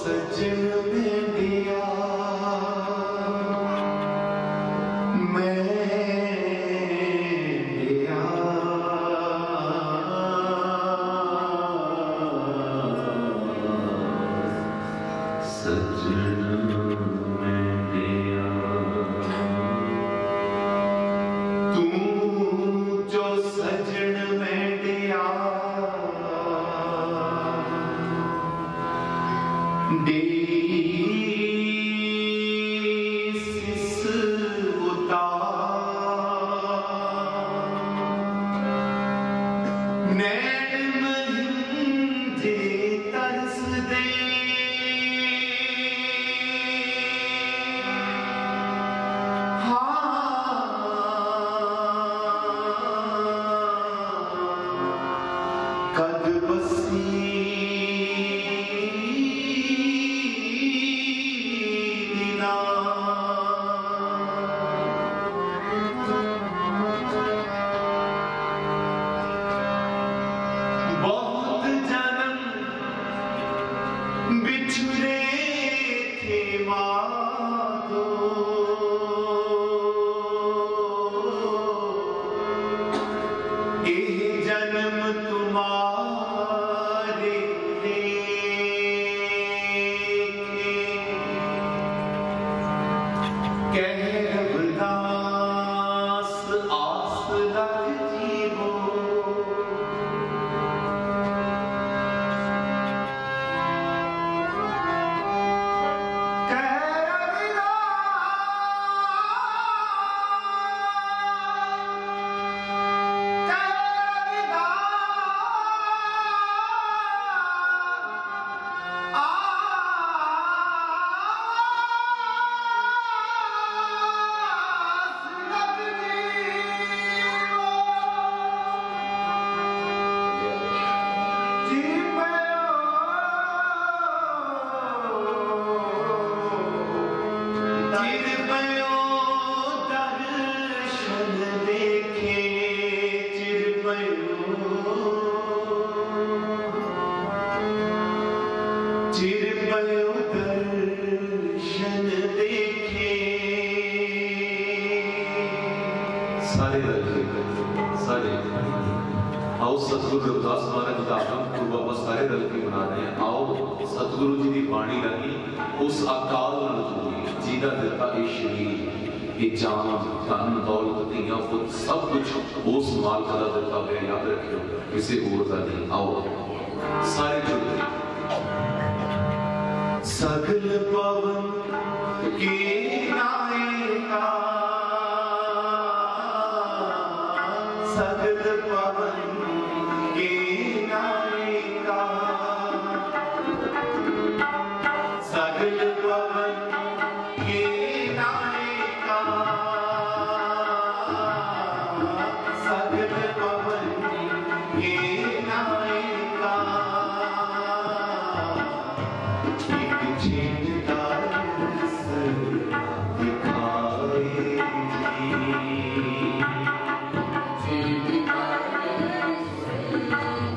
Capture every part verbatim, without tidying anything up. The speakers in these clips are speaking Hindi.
सजन में दिया मैं दिया सजन में दिया तू जो सजन में दिया देसिस उतार नैन महिंदे तरस दे कद बसी दिना बहुत जन्म बिछड़े थे माधो एह जन्म तुम्हारे लेके कह रघुदास आस रख जीवो चिर पयो दर्शन देखे सारे रखे सारे आओ सतगुरु रविदास महाराज जी का आगम पूर्व आप सारे रल के बना रहे हैं। आओ सतगुरु जी की बाणी राही उस अकाल नाल जुड़ी जिहदा दिता ये शरीर ये जान धन दौलत धीआं पुत सब कुछ उस मालिक का दिता होया याद रखियो किसी होर दा नहीं। आओ सारे जुड़े सगल पवन के नायका सगल पवन के नायका सगल पवन के नायका सगल पवन के नायका दिखाए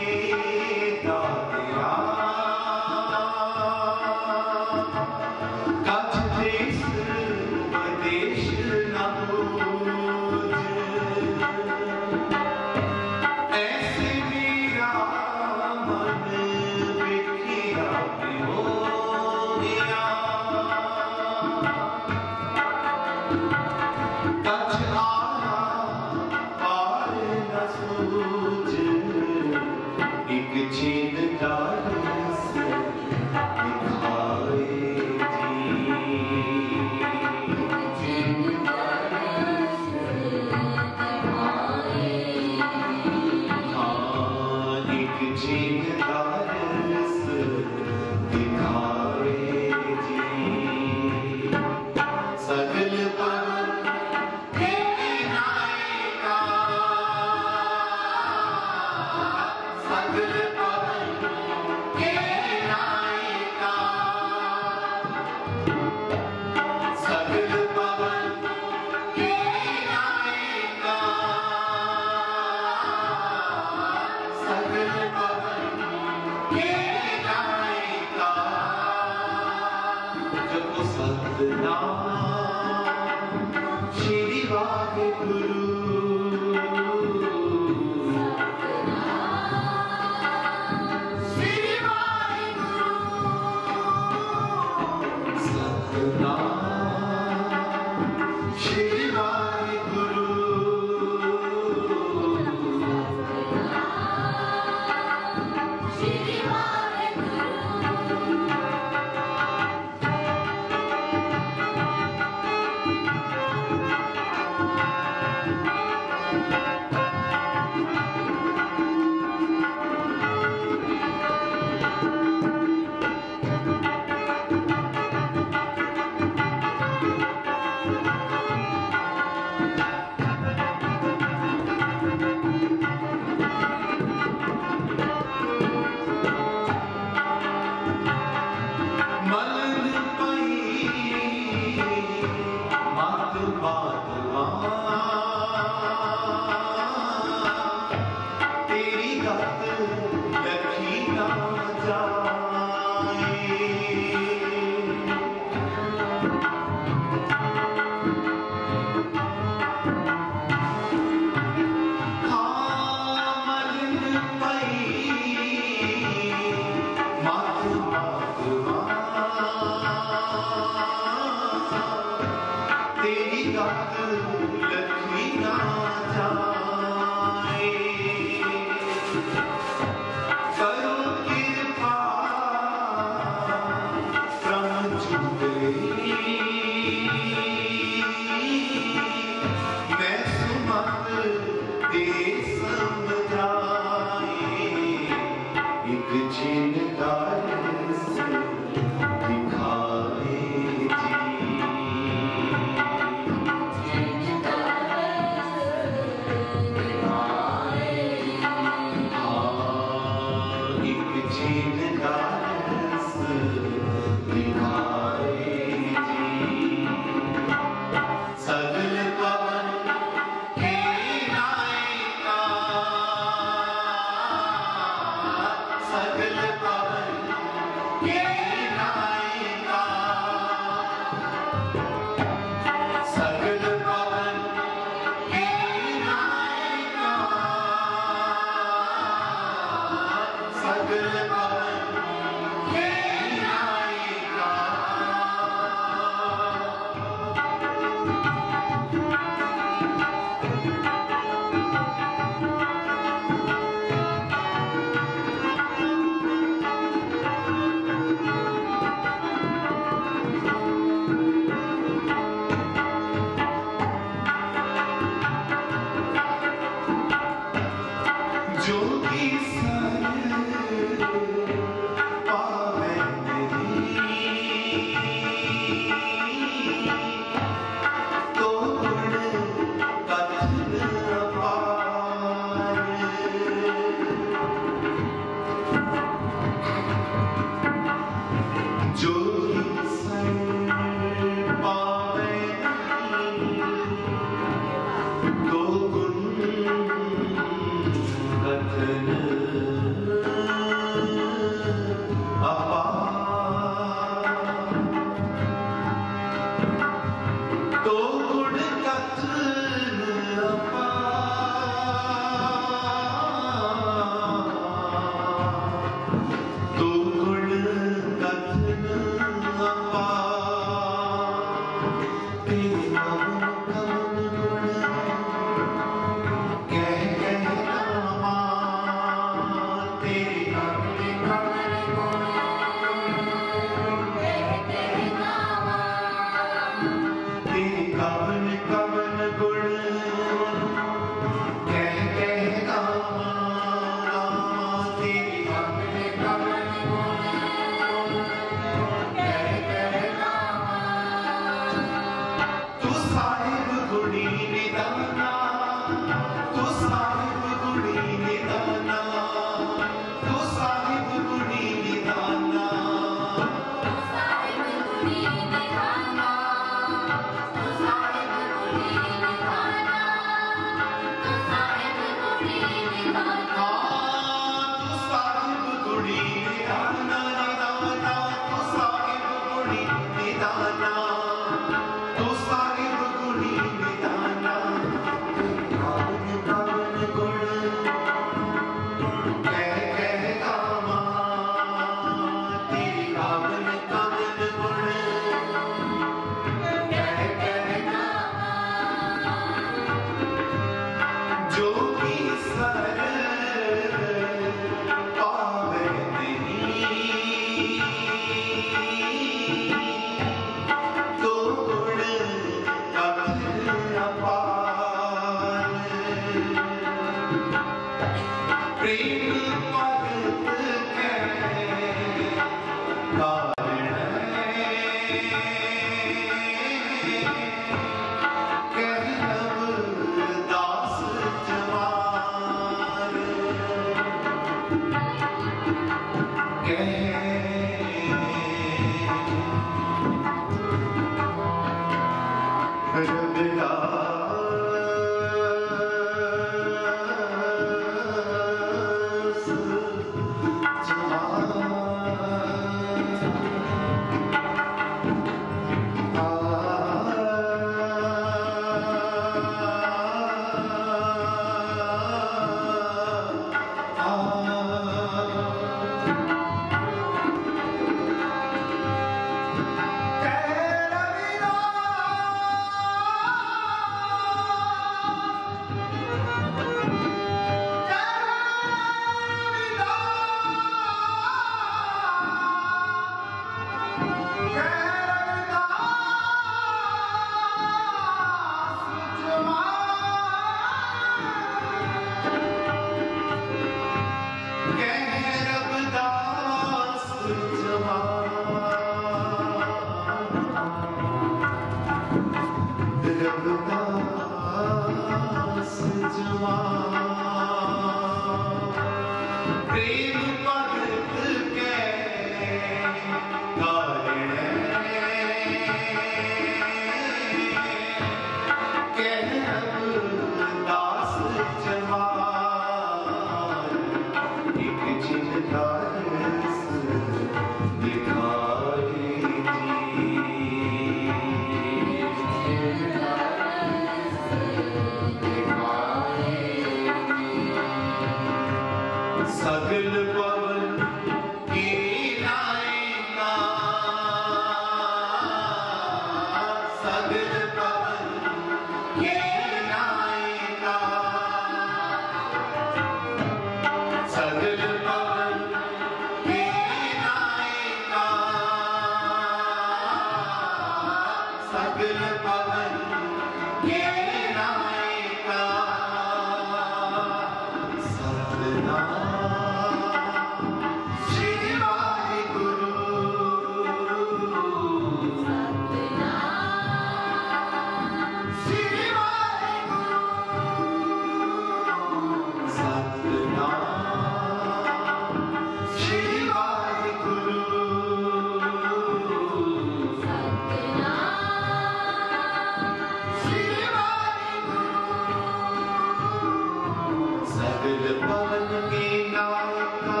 सगल पवन के नायका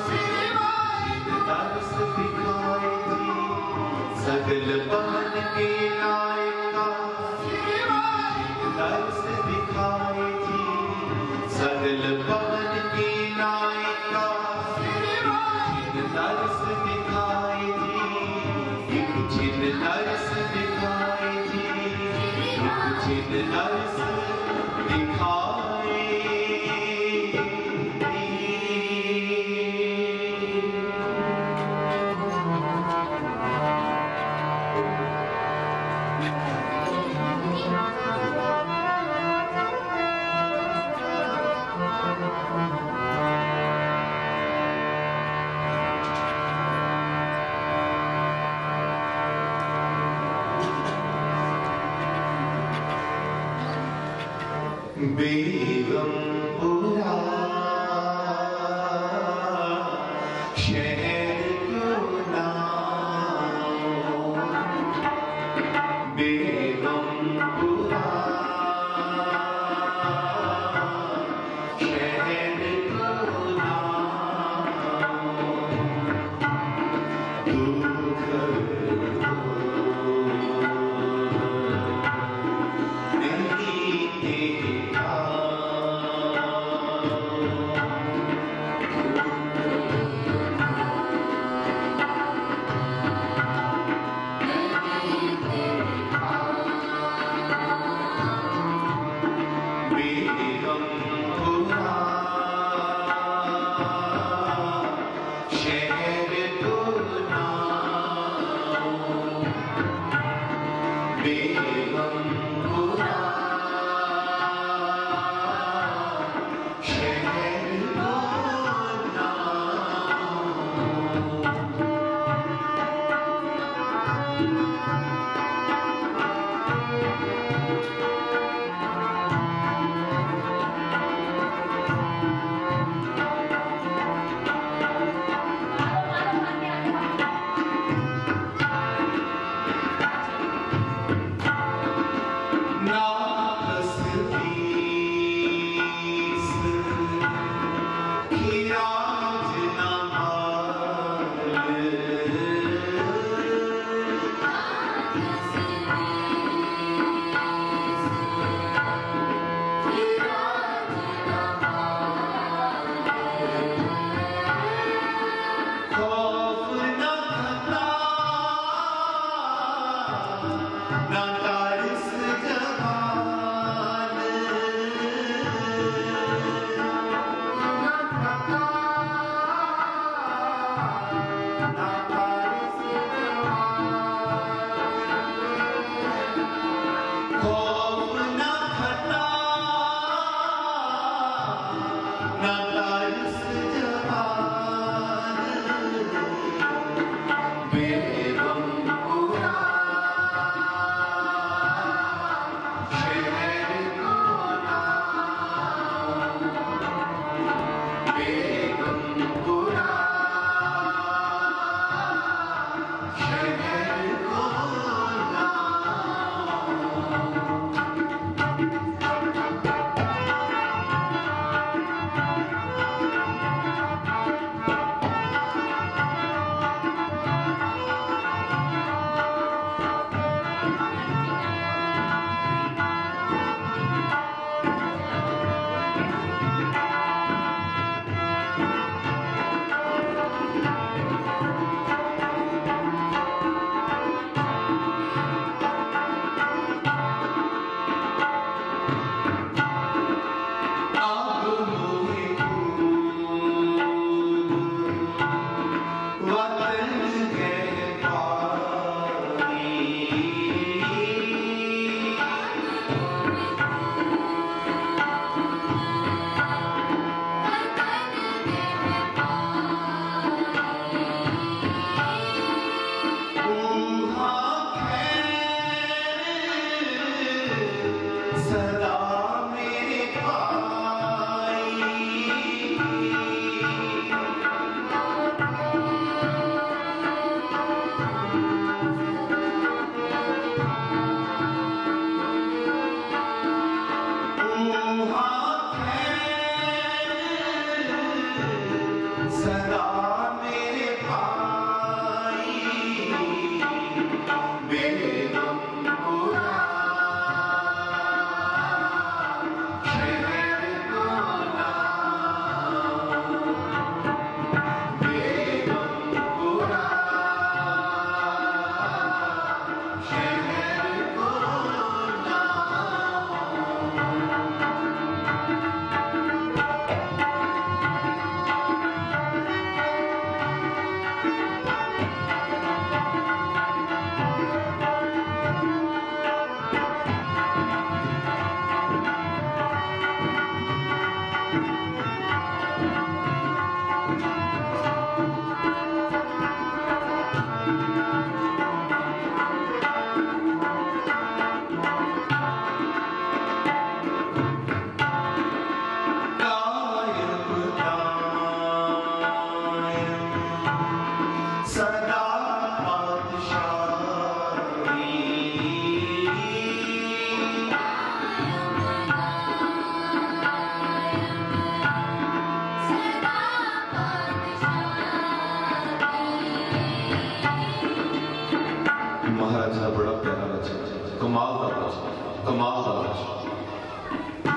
दर्श दिखाए जी, सगल पवन के नायका दर्श दिखाए जी, सगल पवन के नायका दर्श दिखाए जी, एक छिन दर्श दिखाए जी, एक छिन दर्श दिखाए। बेगमपुरा शहर को नाम, बेगमपुरा शहर को नाम, दुख नहीं देखा। बेगमपुरा शहर को नाम, बेगमपुरा शहर को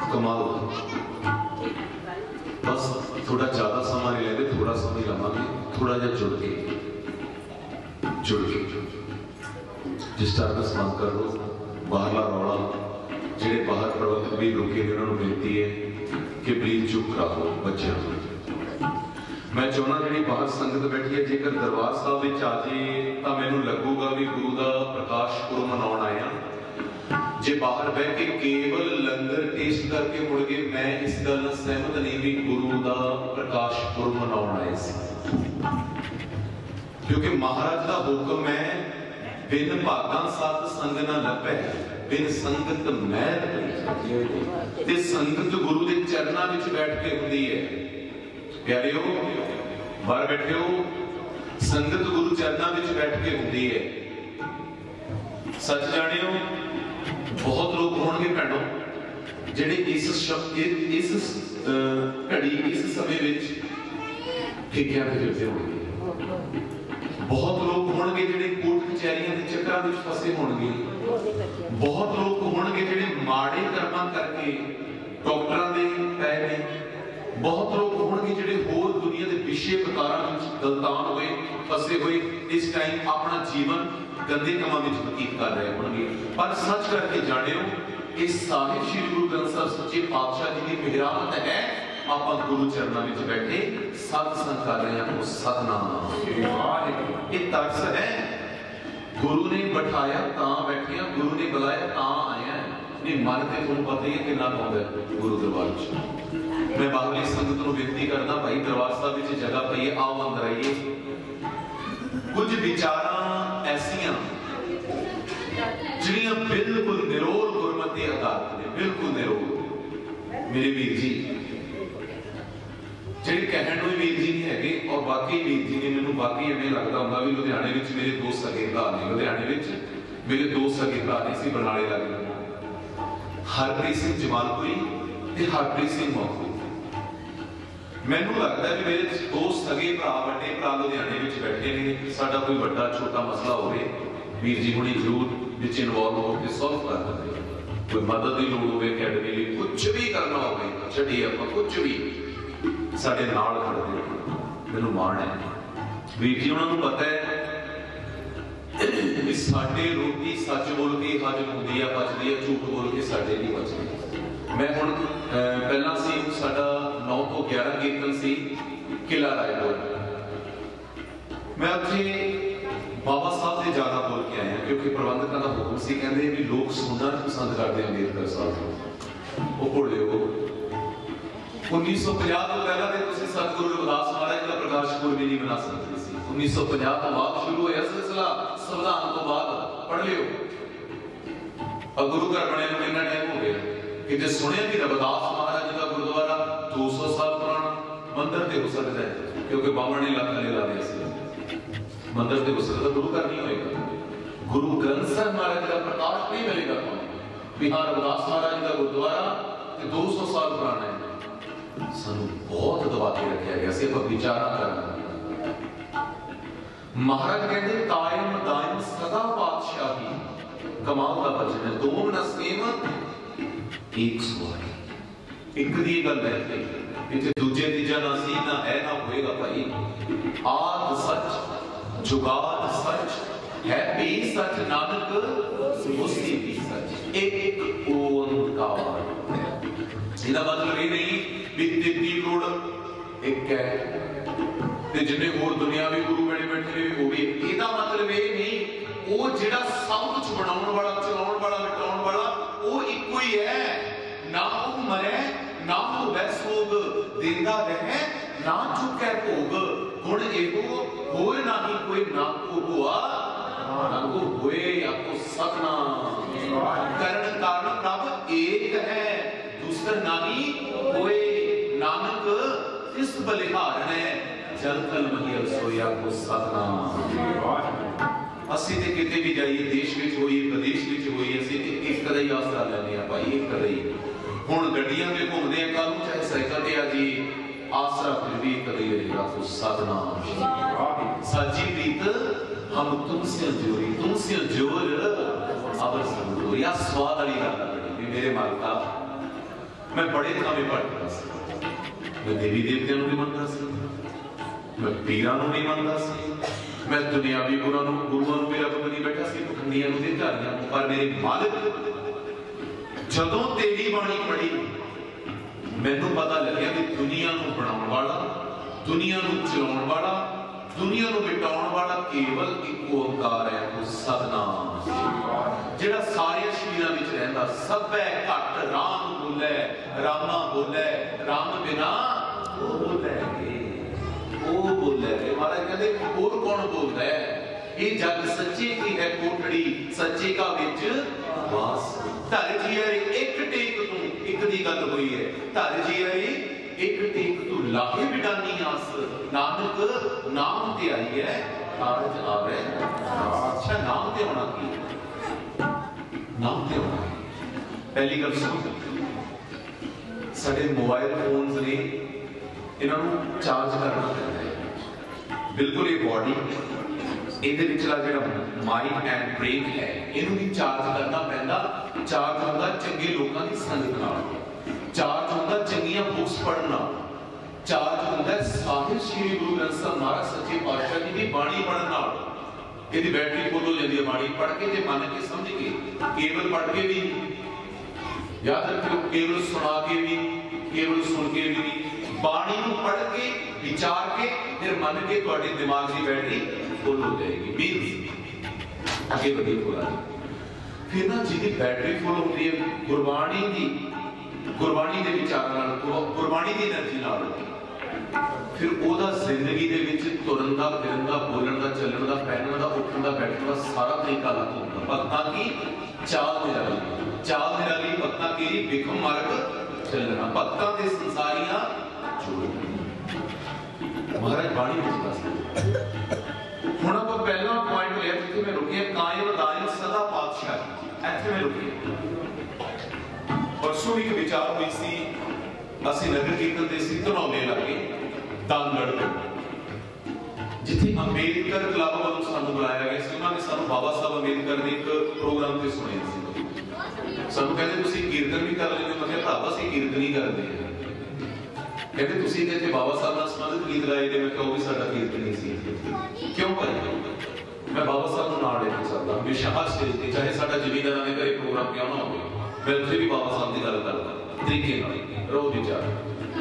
कमाल। बस थोड़ा ज्यादा समा नहीं लेंगे, थोड़ा समय लवांगे, थोड़ा जा जुड़ के जुड़ के डिस्टर्बेंस बंद कर लो, बाहरला रौला ਜਿਹੜੇ बाहर प्रबंधक भी रुके ने उन्होंने बेनती है कि प्लीज चुप कराओ बच्चों। मैं चाहना जी बाहर संगत बैठी है, जेकर दरबार साहब में आ जाए तो मैनू लगूगा भी गुरु का प्रकाश पुरब मनाउण आया। जे बाहर बह के केवल लंगर टेस्ट करके मुड़ गए, मैं इस गल नाल सहमत नहीं भी गुरु का प्रकाश पुरब मनाउण आए सी, क्योंकि महाराज का हुक्म है बिन भागा सत संग न लभै, बिन संगत महल ते संगत गुरु के चरणों में बैठ के होंदी है। प्यारिओ बाहर बैठे हो, संगत गुरु चरणों में बैठ के होंदी है। सच जानियो बहुत लोग होंगे भैनों जिहड़े इस शब्द इस घड़ी इस समय विच ठेकियां ते फिरदे होणगे। बहुत लोग होंगे जिहड़े कोर्ट कचहरियां के चक्करां विच फसे होंगे। बहुत लोग होंगे जिहड़े माड़े कर्मां करके डॉक्टरां दे पै ने। बहुत लोग होंगे जिहड़े होर दुनिया के विषय विकारां विच गलतान हुए फसे हुए इस टाइम अपना जीवन गंदे कामां विच बतीत कर रहे होंगे। पर सच करके जानियो इस साहिब श्री गुरु ग्रंथ साहिब सच्चे पातशाह जी की मेहरामत है। आप गुरु चरणों में बैठे सत्संग कर रहे हैं, सतनाम ये तरस है। गुरु ने बैठाया तां बैठे, गुरु ने बुलाया तां आए हैं। नहीं मन तो तुहानूं पता ही है कितना पाउंदा गुरु दरबार च। मैं बाहरली संगत को बेनती करना भाई दरबार साहब में जगह पई है, आओ अंदर आइए। कुछ विचारां ऐसियां जिहड़ियां बिल्कुल निरोल गुरमति आधारित ने, बिल्कुल निरोल। मेरे वीर जी ਜਿਹੜੇ ਕਹਿਣ ਨੂੰ ਵੀਰ ਜੀ ਨਹੀਂ ਹੈਗੇ और बाकी ਵੀਰ जी ने ਮੈਨੂੰ बाकी ਐਵੇਂ ਲੱਗਦਾ ਹੁੰਦਾ ਵੀ ਲੁਧਿਆਣੇ ਵਿੱਚ ਮੇਰੇ ਦੋ ਸਗੇ ਭਰਾ ਨੇ। ਲੁਧਿਆਣੇ ਵਿੱਚ ਮੇਰੇ ਦੋ ਸਗੇ ਭਰਾ ਨੇ ਸੀ, ਬਰਨਾਲੇ ਲੱਗੇ ਹਰਪ੍ਰੀਤ ਸਿੰਘ ਜਮਾਲਪੁਰੀ ਤੇ ਹਰਪ੍ਰੀਤ ਸਿੰਘ ਮੋਖੂ। ਮੈਨੂੰ ਲੱਗਦਾ ਵੀ ਮੇਰੇ ਦੋ ਸਗੇ ਭਰਾ ਵੱਡੇ ਭਰਾ ਲੁਧਿਆਣੇ ਵਿੱਚ ਬੈਠੇ ਨੇ। ਸਾਡਾ ਕੋਈ ਵੱਡਾ ਛੋਟਾ ਮਸਲਾ ਹੋਵੇ ਵੀਰ ਜੀ ਹੁਣੀ ਜ਼ਰੂਰ ਵਿੱਚ ਇਨਵੋਲਵ ਹੋ ਕੇ ਸੋਲਵ ਕਰ ਦਿੰਦੇ। ਕੋਈ ਮਦਦ ਦੀ ਲੋੜ ਹੋਵੇ ਅਕੈਡਮੀ ਲਈ ਕੁਝ ਵੀ ਕਰਨਾ ਹੋਵੇ ਛੱਡੀਏ ਆਪਾਂ ਕੁਝ ਵੀ ਸਾਡੇ ਨਾਲ ਖੜਦੇ। ਮੈਨੂੰ ਮਾਣ ਹੈ ਵੀਰ ਜੀ ਉਹਨਾਂ ਨੂੰ ਪਤਾ ਹੈ ਕਿ ਸਾਡੇ ਰੋਟੀ ਸੱਚ ਬੋਲ ਕੇ ਹਜਮ ਹੁੰਦੀ ਆ, ਬਚਦੀ ਆ, ਝੂਠ ਬੋਲ ਕੇ ਸਾਡੇ ਨਹੀਂ ਬਚਦੀ। ਮੈਂ ਹੁਣ ਪਹਿਲਾਂ ਸੀ ਸਾਡਾ ਨੌ ਤੋਂ ਗਿਆਰਾਂ ਕੀਰਤਨ ਸੀ ਕਿਲਾ ਰਾਏਪੁਰ। ਮੈਂ ਉੱਥੇ ਬਾਬਾ ਸਾਹਿਬ ਦੇ ਜ਼ਿਆਦਾ ਬੋਲ ਕੇ ਆਇਆ ਕਿਉਂਕਿ ਪ੍ਰਬੰਧਕਾਂ ਦਾ ਹੁਕਮ ਸੀ, ਕਹਿੰਦੇ ਵੀ ਲੋਕ ਸੁਣਨਾ ਪਸੰਦ ਕਰਦੇ ਆ ਅੰਬੇਦਕਰ ਸਾਹਿਬ ਨੂੰ। ਉਹ ਭੁੱਲਿਓ उन्नीस सौ पचास तो पहला तो तुसी सतगुरु रविदास महाराज का प्रकाश पुरब नहीं मना सकते सी। उन्नीस सौ पचास तो बाद शुरू होया सिलसिला, संविधान तो बाद पढ़ लियो। और गुरु घर बने को कितना टाइम हो गया कि सुनिया कि रविदास महाराज का गुरुद्वारा दो सौ साल पुराना मंदिर ते हो सकता है क्योंकि बामण ने लख ले ला दिया सी। मंदिर ते हो सकता, गुरु घर नहीं होएगा। गुरु ग्रंथ साहिब महाराज का प्रकाश नहीं मिलेगा भी हाँ रविदास महाराज का गुरुद्वारा दो सौ साल पुराना है। सानू बहुत दबा के रखा गया सिर्फ विचारा करना। महाराज कहते कायम दायम सदा पातशाही, कमाल का वचन है। दो न सेम एक सवारी। एक दी गल है इत्थे दूजे तीजा ना सी ना है ना होएगा भाई। आद सच जुगाद सच है भी सच नानक उसी भी सच एक ओंकार। इसका मतलब ये नहीं भी तेती करोड़ एक है ते जिन्ने होर दुनियावी गुरु बने बैठे ने वो भी। इसका मतलब ये नहीं वो जिहड़ा सब कुछ बनाउण वाला चलाउण वाला मिटाउण वाला वो इक्को ही है। ना वो मरे ना वो वैसोग देंदा रहे ना चुकै भोग। हुण एहो होए ना ही कोई ना को हुआ ना को होए आपको सतनाम। कारण कारण प्रभ एक है दूसरा नहीं होए। नानक इस बलिहार है जल तल महिल सोया को सतनाम। ਅਸੀਂ ਤੇ ਕਿਤੇ ਵੀ ਜਾਈਏ ਦੇਸ਼ ਵਿੱਚ ਹੋਈਏ ਵਿਦੇਸ਼ ਵਿੱਚ ਹੋਈਏ ਅਸੀਂ ਤੇ ਇੱਕ ਕਦੇ ਹੀ ਆਸਰਾ ਲੈਂਦੇ ਆ ਭਾਈ, ਇੱਕ ਕਦੇ ਹੀ। ਹੁਣ ਗੱਡੀਆਂ ਤੇ ਘੁੰਮਦੇ ਆ ਕੱਲ ਨੂੰ ਚਾਹੇ ਸਾਈਕਲ ਤੇ ਆ ਜੀ आसरा फिर भी कभी रहेगा तो सतनाम। सच्ची प्रीत हम तुमसे जोरी तुमसे जोर अब या स्वाद वाली गल है मेरे मालका। मैं बड़े कामे पढ़ता सी, मैं देवी देवतियां नूं नहीं मनदा सी, मैं पीरां नूं नहीं मनदा सी, मैं दुनियावी गुरुआं नूं गुरुआं नूं भी रब बनी बैठा सी, पखंडियां नूं ते झारियां नूं। पर मेरे मालिक जदों तेरी बाणी पढ़ी मैनूं पता लग्या कि दुनिया नूं बनाउण वाला, दुनिया नूं चलाउण वाला, दुनिया नूं मिटाउण वाला केवल एक ओंकार है, वो सतनाम जिहड़ा सारे शरीरां विच रहिंदा। सभै घट राम बोले, रामा बोले, राम बिना ओ बोले, ओ बोले। महाराज कहंदे होर कौन बोलदा है? ये जग सच्चे की है कोठड़ी, सच्चे का विच वास। धर जी एक टेक तू, एक दी गल होई है, धर जी एक टेक तू लाहे बिडानी आस, नानक नाम ते आई है कारज आवे। अच्छा नाम ते होना की, नाम ते होना। पहली गल सुनो, साडे मोबाइल फोन्स ने इन्हां नूं चार्ज करना पैंदा है। बिल्कुल ये बॉडी ਇਹਦੇ ਵਿਚਲਾ ਜਿਹੜਾ ਮਾਈਂਡ ਐਂਡ ਬ੍ਰੇਨ ਹੈ ਇਹਨੂੰ ਵੀ ਚਾਰਜ ਕਰਨਾ ਪੈਂਦਾ। ਚਾਰਜ ਹੁੰਦਾ ਚੰਗੇ ਲੋਕਾਂ ਦੀ ਸੰਗਤ ਨਾਲ, ਚਾਰਜ ਹੁੰਦਾ ਚੰਗੀਆਂ ਬੁੱਕਸ ਪੜ੍ਹਨ ਨਾਲ, ਚਾਰਜ ਹੁੰਦਾ ਸਾਹਿਬ ਸ੍ਰੀ ਗੁਰੂ ਗ੍ਰੰਥ ਸਾਹਿਬ ਮਹਾਰਾਜ ਸੱਚੇ ਪਾਤਸ਼ਾਹ ਜੀ ਦੀ ਬਾਣੀ ਪੜ੍ਹਨ ਨਾਲ। ਇਹਦੀ ਬੈਟਰੀ ਫੁੱਲ ਹੋ ਜਾਂਦੀ ਹੈ ਬਾਣੀ ਪੜ੍ਹ ਕੇ ਤੇ ਮੰਨ ਕੇ ਸਮਝ ਕੇ। ਕੇਵਲ ਪੜ੍ਹ ਕੇ ਵੀ ਯਾਦ ਰੱਖਿਓ, ਕੇਵਲ ਸੁਣਾ ਕੇ ਵੀ, ਕੇਵਲ ਸੁਣ ਕੇ ਵੀ ਨਹੀਂ, ਬਾਣੀ ਨੂੰ ਪੜ੍ਹ ਕੇ ਵਿਚਾਰ ਕੇ ਫਿਰ ਮੰਨ ਕੇ ਤੁਹਾਡੇ ਦਿਮਾਗ ਦੀ ਬੈਟਰੀ फुल हो जाएगी। मीन्स आगे बढ़ी बोला फिर ना जिहदी बैटरी फुल होती है गुरबाणी दी, गुरबाणी दे विचार नाल, गुरबाणी दी एनर्जी नाल, फिर ओदा जिंदगी दे विच तुरन दा, फिरन दा, बोलण दा, चलण दा, पहनण दा, उठण दा, बैठण दा सारा तरीका अलग होगा। भक्तां की चाल निराली, चाल निराली भक्तां की विक्रम मार्ग चलना, भक्तां दे संसारियां जोड़। महाराज बाणी विच दसदे ਹੁਣ ਆਪਾਂ ਪਹਿਲਾ ਪੁਆਇੰਟ ਲਿਆ ਜਿੱਥੇ ਮੈਂ ਰੁਕਿਆ, ਕਾਇਮ ਦਾਇਮ ਸਦਾ ਪਾਤਸ਼ਾਹੀ। ਇੱਥੇ ਮੈਂ ਰੁਕਿਆ। ਪਰਸੋਂ ਇੱਕ ਵਿਚਾਰ ਹੋਈ ਸੀ, ਅਸੀਂ ਨਗਰ ਕੀਰਤਨ ਦੇ ਸੀ ਧਨੌਲੇ ਲਾਗੇ ਦਾਨਗੜ੍ਹ ਤੋਂ, ਜਿੱਥੇ ਅੰਬੇਦਕਰ ਕਲੱਬ ਵੱਲੋਂ ਸਾਨੂੰ ਬੁਲਾਇਆ ਗਿਆ ਸੀ। ਉਹਨਾਂ ਨੇ ਸਾਨੂੰ ਬਾਬਾ ਸਾਹਿਬ ਅੰਬੇਦਕਰ ਦੇ ਇੱਕ ਪ੍ਰੋਗਰਾਮ ਤੇ ਸੁਣਿਆ ਸੀ। ਸਾਨੂੰ ਕਹਿੰਦੇ ਤੁਸੀਂ ਕੀਰਤਨ ਵੀ ਕਰ ਲੈਂਦੇ ਹੋ? ਮੈਂ ਕਿਹਾ ਭਰਾਵਾ ਅਸੀਂ ਕੀਰਤਨ ਹੀ ਕਰਦੇ ਹਾਂ। कहते तुसी ते इत्थे बाबा साहब नाल संबंधित गीत गाए ने। मैं कहा वो भी साडा कीर्तन ही सी। क्यों भाई? मैं बाबा साहब नूं नाल लेके चलदा हमेशा हर स्टेज ते, चाहे साडा जमींदारां दे घरे प्रोग्राम क्यों ना होवे, मैं उत्थे भी बाबा साहब दी गल करदा तरीके नाल रोज विचार।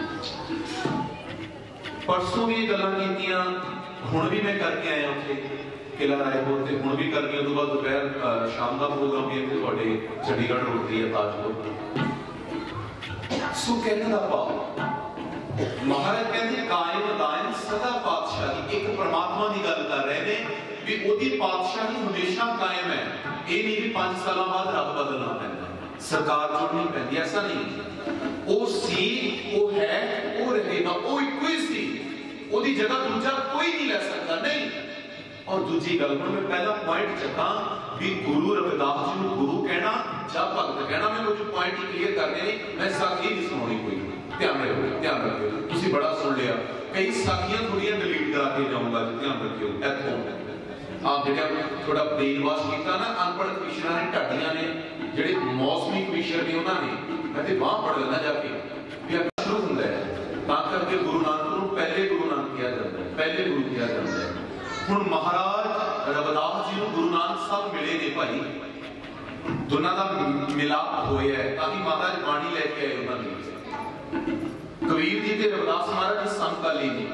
परसों भी गल्लां कीतियां, हुण भी मैं करके आया उत्थे किला रायपुर ते, हुण भी करके उस बाद दोपहर शाम का प्रोग्राम भी इत्थे तुहाडे चंडीगढ़ रोड ते है ताजपुर। सो कहने दा भाव महाराज कहते कायम दायम सदा पातशाही, एक परमात्मा की गल कर रहे हैं भी ओदी पातशाही हमेशा कायम है। ये नहीं भी पांच साल बाद रब बदलना पैंदा, सरकार चुननी पैंदी, ऐसा नहीं। वो सी, वो है, वो रहेगा, वो इको ही सी, ओदी जगह दूजा कोई नहीं ले सकता। नहीं। और दूजी गल मैं पहला पॉइंट चका भी गुरु रविदास जी को गुरु कहना या भगत कहना, मैं कुछ पॉइंट ही क्लियर करने नहीं, मैं साखी नहीं सुनानी कोई। ध्यान रखो, ध्यान रखो, तुसी बड़ा सुन लिया, कई साखियां थोड़ियां डिलीट करा के जाऊंगा, ध्यान रखियो। इत्थों आप जेड़ा थोड़ा ब्रेन वॉश कीता ना अनपढ़ कमिश्नर ने, ढाडियां ने, जेड़े मौसमी कमिश्नर ने, उन्होंने मैं ते बाह पढ़ लेना जाके भी शुरू हुंदा है। तां करके गुरु नानक नूं पहले गुरु नानक किया जाता है, पहले गुरु किया जाता है। हुण महाराज रविदास जी नूं गुरु नानक साहब मिले ने भाई, दोनों का मिलाप होया है, ताकि महाराज बाणी लेके आए उन्होंने। कबीर जी ते रविदास महाराज समकाली ने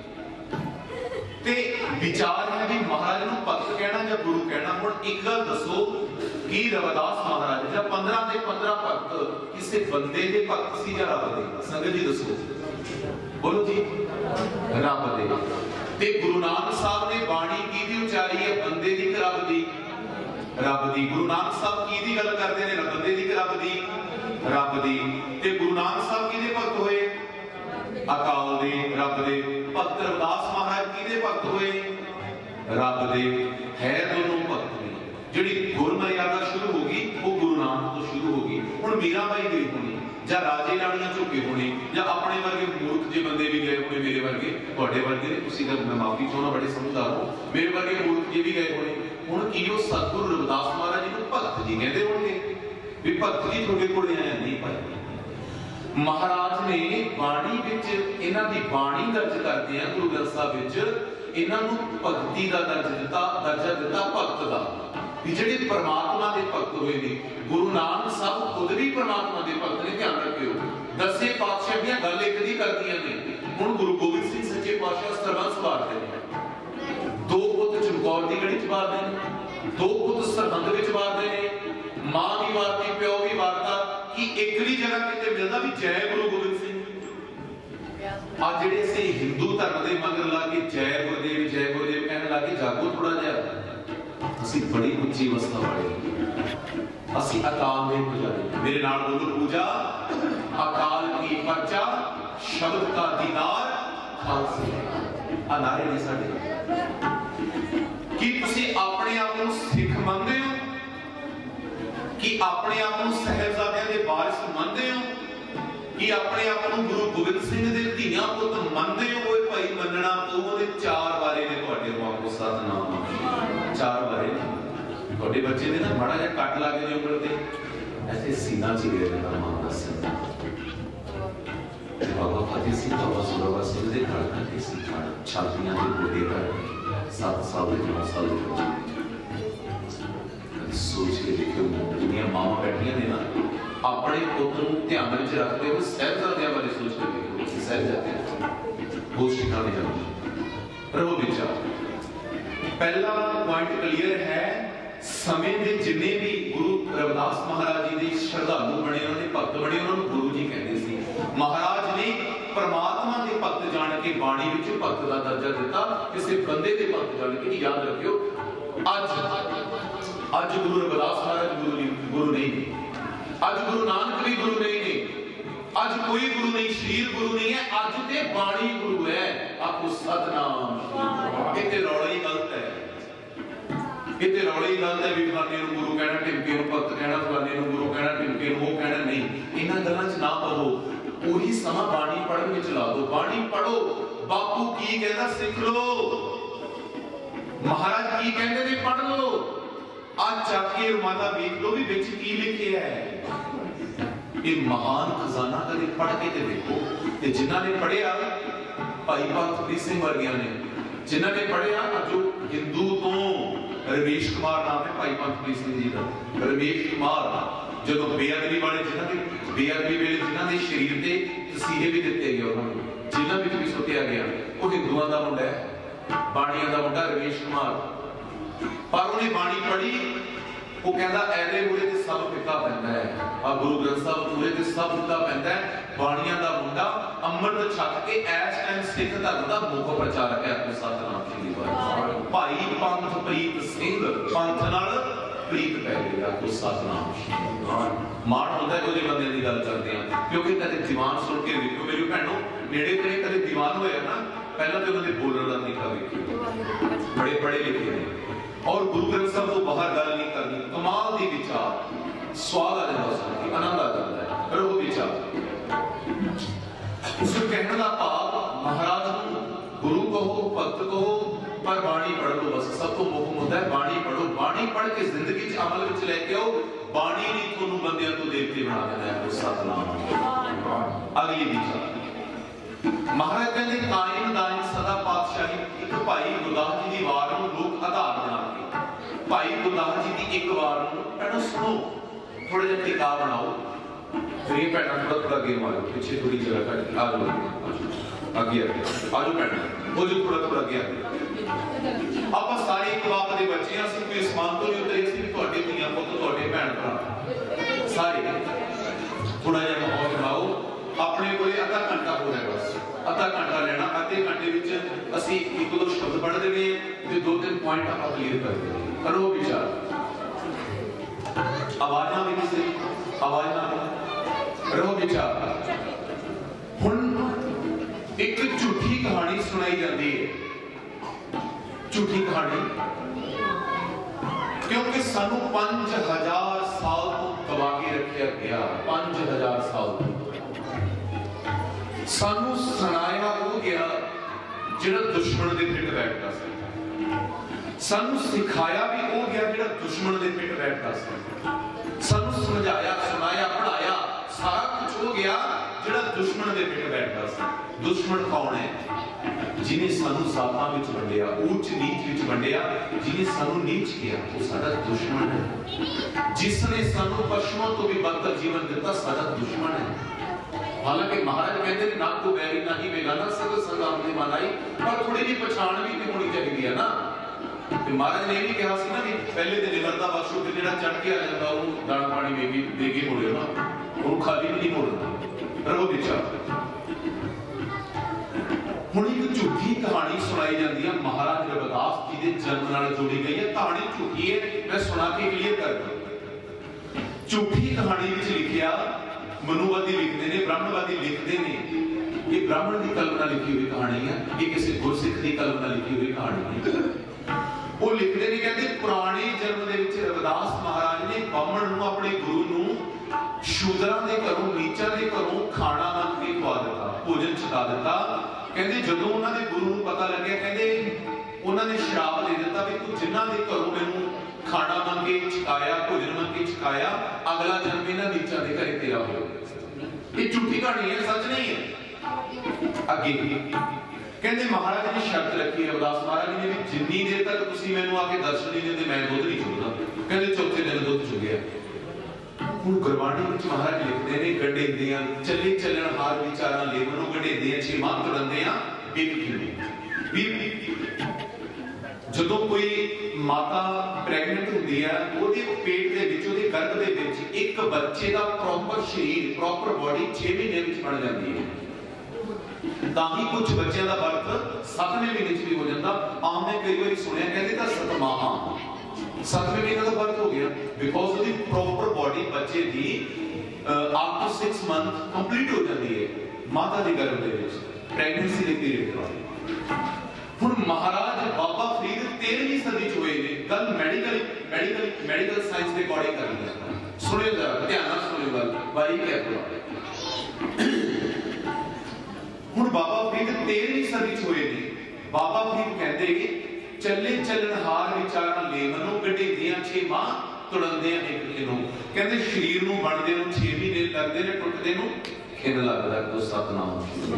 ते विचार है भी महाराज नूं भगत कहना या गुरु कहना। हुण एक गल दसो कि रविदास महाराज जब पंद्रह दे पंद्रह भगत किसी बंदे दे भगत सी या रब दे? संगत जी दसो, बोलो जी, रब दे। ते गुरु नानक साहब ने बाणी की दी उचारी है, बंदे दी कि रब दी? रब दी। गुरु नानक साहब की दी गल करते ने, बंदे दी कि रब दी? रब दी। ते गुरु नानक साहब किहदे भगत होए? अकाल दे, रब दे। भगत रविदास महाराज किहदे भगत होए? रब दे। है दोनों भगत ने। जिहड़ी गुर मर्यादा शुरू होगी वो गुरु नानक तो शुरू होगी। हुण मीरा बाई गई होनी ਜਾਂ ਰਾਜੇ ਰਾਣੀਆਂ ਝੁਕੇ ਹੋਣੇ ਜਾਂ ਆਪਣੇ ਵਰਗੇ ਮੂਰਖ ਜਿਹੇ ਬੰਦੇ ਵੀ ਗਏ ਹੋਣੇ, ਮੇਰੇ ਵਰਗੇ, ਤੁਹਾਡੇ ਵਰਗੇ, ਤੁਸੀਂ ਤਾਂ ਮੈਂ ਮਾਫੀ ਚਾਹੁੰਦਾ ਬੜੇ ਸਮਝਦਾਰ ਹੋ, ਮੇਰੇ ਵਰਗੇ ਮੂਰਖ ਜਿਹੇ ਵੀ ਗਏ ਹੋਣੇ। ਹੁਣ ਕੀ ਉਹ ਸਤਿਗੁਰੂ ਰਵਿਦਾਸ ਮਹਾਰਾਜ ਜੀ ਨੂੰ ਭਗਤ ਜੀ ਕਹਿੰਦੇ ਹੋਣਗੇ ਵੀ ਭਗਤ ਜੀ ਤੁਹਾਡੇ ਕੋਲ ਆਇਆ? ਨਹੀਂ ਭਾਈ, महाराज ने बाणी विच इन्हां दी बाणी दर्ज करते हैं गुरु ग्रंथ साहिब विच इन्हां नूं भगती दा दर्ज दिता दर्जा दिता भगत दा भी जिहड़े परमात्मा दे भगत होए ने। गुरु नानक साहब खुद भी परमात्मा दे भगत ने, ध्यान रखियो। दसे पातशाह दी गल एक दी करदियां ने। हुण गुरु गोबिंद सिंह सच्चे पातशाह सरबंस वारदे ने, दो पुत चमकौर दी गढ़ी च वारदे ने, दो पुत सरहंद विच वारदे ने, मां भी वारदी प्यो भी वारदा कि एक भी जगह किते मिलदा भी जय गुरु गोबिंद सिंह। आज जिहड़े असीं हिंदू धर्म दे मगर ला के जय गुरुदेव जय गुरुदेव कहण लागे, जागो थोड़ा जिहा। असीं बड़ी उच्ची अवस्था वाले, असीं अकाल दे पुजारी। मेरे नाल बोलो, पूजा अकाल की परचा शब्द का दीदार खालसे। आ नारे ने साडे। कि तुसीं अपने आप नूं सिख मंनदे हो, कि अपने आप को साहिबजादियां दे वारिस मनदे हो, कि अपने आप को गुरु गोबिंद सिंह दे धीआं पुत मनदे हो? ओए भाई मनना पਊ। दे चार बारे ने तुहाडे वांगू सतनाम चार बारे। तुहाडे बच्चे ने ना माड़ा जिहा कट ला के उंगल ते ऐसे सीना चिरे देना मां दा सिर। बाबा फतेह सिंह बाबा जोरावर सिंह दे घर का किसी छातियां दे गोडे कर सात साल दे नौ साल दे सोच के देखो, दुनिया मावा बैठिया ने ना अपने पुत्र को ध्यान में रखते हुए साहिबजादियां बारे सोच के देखो। साहिबजादे होश ठिकाने जाओ। रहो विचार। पहला पॉइंट क्लियर है, समय के जिन्ने भी गुरु रविदास महाराज जी के श्रद्धालु बने, उन्होंने भक्त बने, उन्होंने गुरु जी कहते सी। महाराज ने परमात्मा के भक्त जान के बाणी विच भक्त का दर्जा दिता, किसी बंदे के भक्त जान के। याद रखियो, अज अज गुरु रविदास महाराज गुरु नहीं गुरु नहीं अज गुरु नानक भी गुरु नहीं ने, अज कोई गुरु नहीं, शरीर गुरु नहीं है, अज ते बाणी गुरु है। आपको सतनाम। इत्ते रौला ही गलत है, इत्ते रौला ही गलत है भी फलाने नूं गुरु कहना, टिमके नूं भगत कहना, फलाने नूं गुरु कहना, टिमके नूं वो कहना। नहीं, इन्हां गल्लां च ना पवो। ਉਹੀ ਸਮਾਂ ਬਾਣੀ ਪੜ੍ਹਨ ਵਿੱਚ ਲਾ ਦਿਓ। ਬਾਣੀ ਪੜੋ, ਬਾਪੂ ਕੀ ਕਹਿੰਦਾ ਸਿੱਖ ਲੋ, ਮਹਾਰਾਜ ਕੀ ਕਹਿੰਦੇ ਨੇ ਪੜ੍ਹ ਲੋ। ਅੱਜ ਜਾ ਕੇ ਰਮਾਨਾ ਵੇਖ ਲੋ ਵੀ ਵਿੱਚ ਕੀ ਲਿਖਿਆ ਹੈ। ਇਹ ਮਹਾਨ ਖਜ਼ਾਨਾ ਕਦੇ ਪੜ੍ਹ ਕੇ ਤੇ ਦੇਖੋ। ਤੇ ਜਿਨ੍ਹਾਂ ਨੇ ਪੜ੍ਹਿਆ, ਭਾਈ ਭਗਤ ਸਿੰਘ ਵਰਗਿਆਂ ਨੇ, ਜਿਨ੍ਹਾਂ ਨੇ ਪੜ੍ਹਿਆ, ਜੋ ਹਿੰਦੂ ਤੋਂ ਰਮੇਸ਼ ਕੁਮਾਰ ਨਾਮ ਹੈ ਭਾਈ ਭਗਤ ਸਿੰਘ ਜੀ ਦਾ। ਰਮੇਸ਼ ਕੁਮਾਰ ਜਦੋਂ ਬੇਅਦਬੀ ਵਾਲੇ, ਜਿਨ੍ਹਾਂ ਦੇ ਬੇਅਦਬੀ ਵੇਲੇ ਜਿਨ੍ਹਾਂ ਦੇ ਸਰੀਰ ਤੇ ਤਸੀਹੇ ਵੀ ਦਿੱਤੇ ਗਏ, ਉਹਨਾਂ ਨੂੰ ਜਿਨ੍ਹਾਂ ਵਿੱਚ ਵੀ ਸੁੱਟਿਆ ਗਿਆ, ਉਹ ਹਿੰਦੂਆਂ ਦਾ ਮੁੰਡਾ ਹੈ, ਬਾਣੀਆਂ ਦਾ ਮੁੰਡਾ ਰਮੇਸ਼ ਕੁਮਾਰ। ਪਰ ਉਹਨੇ ਬਾਣੀ ਪੜ੍ਹੀ, ਉਹ ਕਹਿੰਦਾ ਐਦੇ ਮੂਰੇ ਤੇ ਸਭ ਫਿੱਕਾ ਪੈਂਦਾ ਹੈ। ਆ ਗੁਰੂ ਗ੍ਰੰਥ ਸਾਹਿਬ ਮੂਰੇ ਤੇ ਸਭ ਫਿੱਕਾ ਪੈਂਦਾ ਹੈ। ਬਾਣੀਆਂ ਦਾ ਮੁੰਡਾ ਅੰਮ੍ਰਿਤ ਛਕ ਕੇ ਐਸ ਐਨ ਸਿੱਖ ਧਰਮ ਦਾ ਮੁੱਖ ਪ੍ਰਚਾਰਕ ਹੈ। ਆਪਣੇ ਸਤਨਾਮ ਜੀ ਵਾਹਿਗੁਰੂ। ਭਾਈ ਪੰਥ ਪ੍ਰੀਤ ਸਿੰਘ, ਪੰਥ ਨਾਲ ਪ੍ਰੀਤ ਪੈ ਗਿਆ। ਕੋ ਸਤਨਾਮ ਮਾਣ ਹੁੰਦਾ ਹੈ ਉਹਦੇ ਬੰਦੇ ਦੀ ਗੱਲ ਕਰਦੇ ਆ। ਕਿਉਂਕਿ ਕਦੇ ਦੀਵਾਨ ਸੁਣ ਕੇ ਵੇਖੋ ਮੇਰੀ ਭੈਣੋ, ਨੇੜੇ ਤੇੜੇ ਕਦੇ ਦੀਵਾਨ ਹੋਇਆ ਨਾ, ਪਹਿਲਾਂ ਤੇ ਉਹਨਾਂ ਦੇ ਬੋਲਣ ਦਾ ਤਰੀਕਾ ਵੇਖਿਓ, ਬੜੇ ਪੜ੍ਹੇ ਲਿਖੇ ਨੇ। और गुरु ग्रंथ साहब तो बाहर गल नहीं करनी, कमाल दी विचार, स्वाद आ जाता सुन के, आनंद आ जाता है। पर वो विचार उसको कहने का भाव, महाराज गुरु कहो, भक्त कहो, पर बाणी पढ़ लो। बस सब तो मुख मुद्दा है, बाणी पढ़ो। बाणी पढ़ के जिंदगी च अमल विच लेके आओ। बाणी नहीं तुहानू बंदियां तो देवते बना देना है। सतनाम। अगली विचार, महाराज कहते कायम दायम सदा पातशाही। एक भाई गुरदास जी की वार नूं लोक आधार बना के, भाई गुरदास जी की एक वार नूं भैणों सुनो, थोड़ा जिहा टिका बनाओ। फिर ये भैणों थोड़ा थोड़ा अगे मारो, पिछे थोड़ी जगह कट के आ जाओ, अगे अगे आ जाओ भैणों, हो जाओ थोड़ा थोड़ा अगे आगे। आपां सारे एक बाप दे बच्चे हां, असीं कोई आसमान तो नहीं उतरे, असीं तुहाडे धीआं पुत्त, तुहाडे भैण भरा सारे। थोड़ा जिहा माहौल बनाओ। अपने कोले अद्धा घंटा हो जाए, बस अद्धा घंटा लेना। अद्धे घंटे विच असीं एक दो शब्द पढ़ देने ते दो तीन पॉइंट आपां क्लीयर कर देने। करो विचार। आवाज ना भी किसी आवाज ना रहो विचार। हुण एक झूठी कहानी सुनाई जाती है, झूठी कहानी, क्योंकि सानू पांच हजार साल तो दबा के रखा गया। पांच हजार साल सानू सुनाया हो गया जिहड़ा दुश्मन दे पिट बैठदा सी। सानू सिखाया भी हो गया जिहड़ा दुश्मन दे पिट बैठदा सी। सानू समझाया, सुनाया, पढ़ाया, सारा कुछ हो गया दुश्मन के पिट बैठता सी। दुश्मन कौन है? जिन्हें सानू जातां विच वंडिया, ऊंच नीच विच वंडिया, जिन्हें सानू नीच किया, वो साडा दुश्मन है। जिसने सानू पशुओं तो भी बदतर जीवन दिता, साडा दुश्मन है। हालांकि महाराज कहते हैं ना को बैरी ना ही बेगाना, सब संग आपने मनाई, पर थोड़ी जी पछाण भी तो होनी चाहिए है ना। तो महाराज ने भी कहा सी ना कि पहले तो निमरता बख्शो, फिर जिहड़ा चढ़ के आ जाता वो दान पानी में भी दे के मुड़े ना, वो खाली नहीं मुड़ना, पर वो विचार हुण एक झूठी कहानी सुनाई जाती है महाराज रविदास जी के जन्म नाल जोड़ी गई है। कहानी झूठी है, मैं सुना के क्लियर कर दूं। झूठी कहानी विच लिखिया, मनुवादी लिखते ने, ब्राह्मणवादी लिखते ने, ये ब्राह्मण की कलम नाल लिखी हुई कहानी है, ये किसी गुरसिख की कलम नाल लिखी हुई कहानी है। वो लिखते ने, कहते पुराने जन्म दे विच रविदास महाराज ने बामण नूं, अपने गुरु नूं शूदरां दे घरों, नीचां दे घरों खाना मंग के खवा दिता, भोजन छका दिता। कहते जदों उन्होंने गुरु नूं पता लगे, कहते उन्होंने श्राप दे दिता भी तू जिन्हां दे घरों मैनूं खाना मंग के छकाया, भोजन मंग के छकाया, अगला जन्म इन्हां नीचां दे घरे तेरा होवे। ये झूठी कहानी है, सच नहीं है। अगे कहते महाराज ने शर्त रखी, रविदास महाराज ने भी जिन्नी देर तक तुसीं मैनूं आके दर्शन नहीं दिंदे, मैं दुध नहीं चुगदा। कहते चौथे दिन दुध चुगिया। हुण गुरबाणी विच महाराज लिखते ने, गढेंदियां चले चलन हार विचारां ले मनो, गढेंदियां छे माह तुरंदियां एक खिड़ी। जदों कोई माता प्रेगनेंट हुंदी है, ओहदे पेट दे विच, ओहदे गर्भ दे विच एक बच्चे दा प्रॉपर शरीर, प्रॉपर बॉडी छे महीने विच बन जाती है। तां ही कुछ बच्चों का बर्थ सतवें महीने च भी हो जाता। आम ने कई बार सुनिया, कहते तां सतमाहा सतवें महीने का बर्थ हो गया, बिकॉज उसकी प्रॉपर बॉडी बच्चे की आफ्टर सिक्स मंथ कंप्लीट हो जाती है माता के गर्भ दे विच, प्रेगनेंसी के पीरियड बाद। हुण महाराज बाबा फरीद तेरहवीं सदी च होए ने। गल मेडिकल मेडिकल मेडिकल साइंस के अकॉर्डिंग कर लिया, सुनियो जरा ध्यान नाल सुनियो गल बारी क्या। हुण बाबा फरीद तेरहवीं सदी च होए ने। बाबा फरीद कहते चले चलन हार विचारां ले मनो, गढेंदियां छे माह तुरंदियां एक किनो। कहते शरीर नूं बनदे नूं छे महीने लगदे ने, टुटदे नूं खिन लगदा। तो सतनाम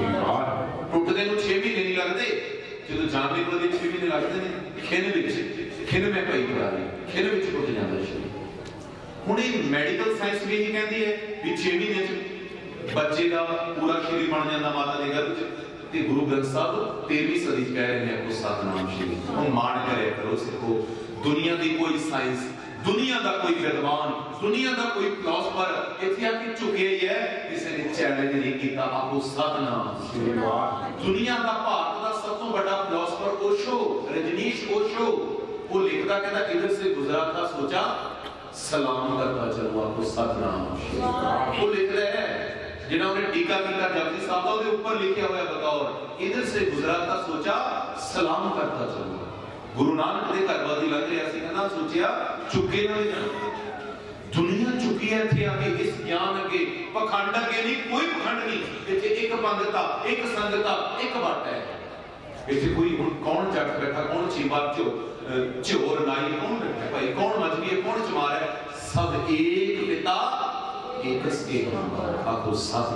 टुटदे नूं छे महीने नहीं लगदे, जदों जान निकलदे छे महीने लगदे ने। खिन विच खिन में पई करारी, खिन विच टुट जांदा शरीर। हुण ये मेडिकल साइंस भी यही कहती है कि छे महीने च बच्चे का पूरा शरीर बन जाता माता के गर्भ च। गुरु ग्रंथ साहब तेरहवीं सदी कह रहे हैं आपको सतनाम श्री। हम मान करे करो सिखो, दुनिया की कोई साइंस, दुनिया का कोई विद्वान, दुनिया का कोई फिलोसफर इत्थे आके झुके ही है, किसी ने चैलेंज नहीं किया। आपको सतनाम श्री। दुनिया का भारत का सब तो बड़ा फिलोसफर ओशो, रजनीश ओशो, वो लिखता कहता इधर से गुजरा था सोचा सलाम करता चलो, आपको सतनाम श्री। वो लिख रहे हैं जिन्होंने टीका किया जपजी साहब का, उसके ऊपर लिखा हुआ बतौर इधर से गुजरा था सोचा सलाम करता चलो। गुरु नानक के घर वादी लग रहा सी, कहना सोचिया चुके ना जाना। दुनिया चुकी है इत्थे आके, इस ज्ञान अगे पखंड अगे नहीं, कोई पखंड नहीं। इत्थे एक पंगता, एक संगता, एक वट है। इत्थे कोई हुण कौन जट बैठा, कौन चीबा चो चोर नाई, कौन बैठा भाई, कौन मजबी है, कौन चमार है, सब एक पिता एक आखो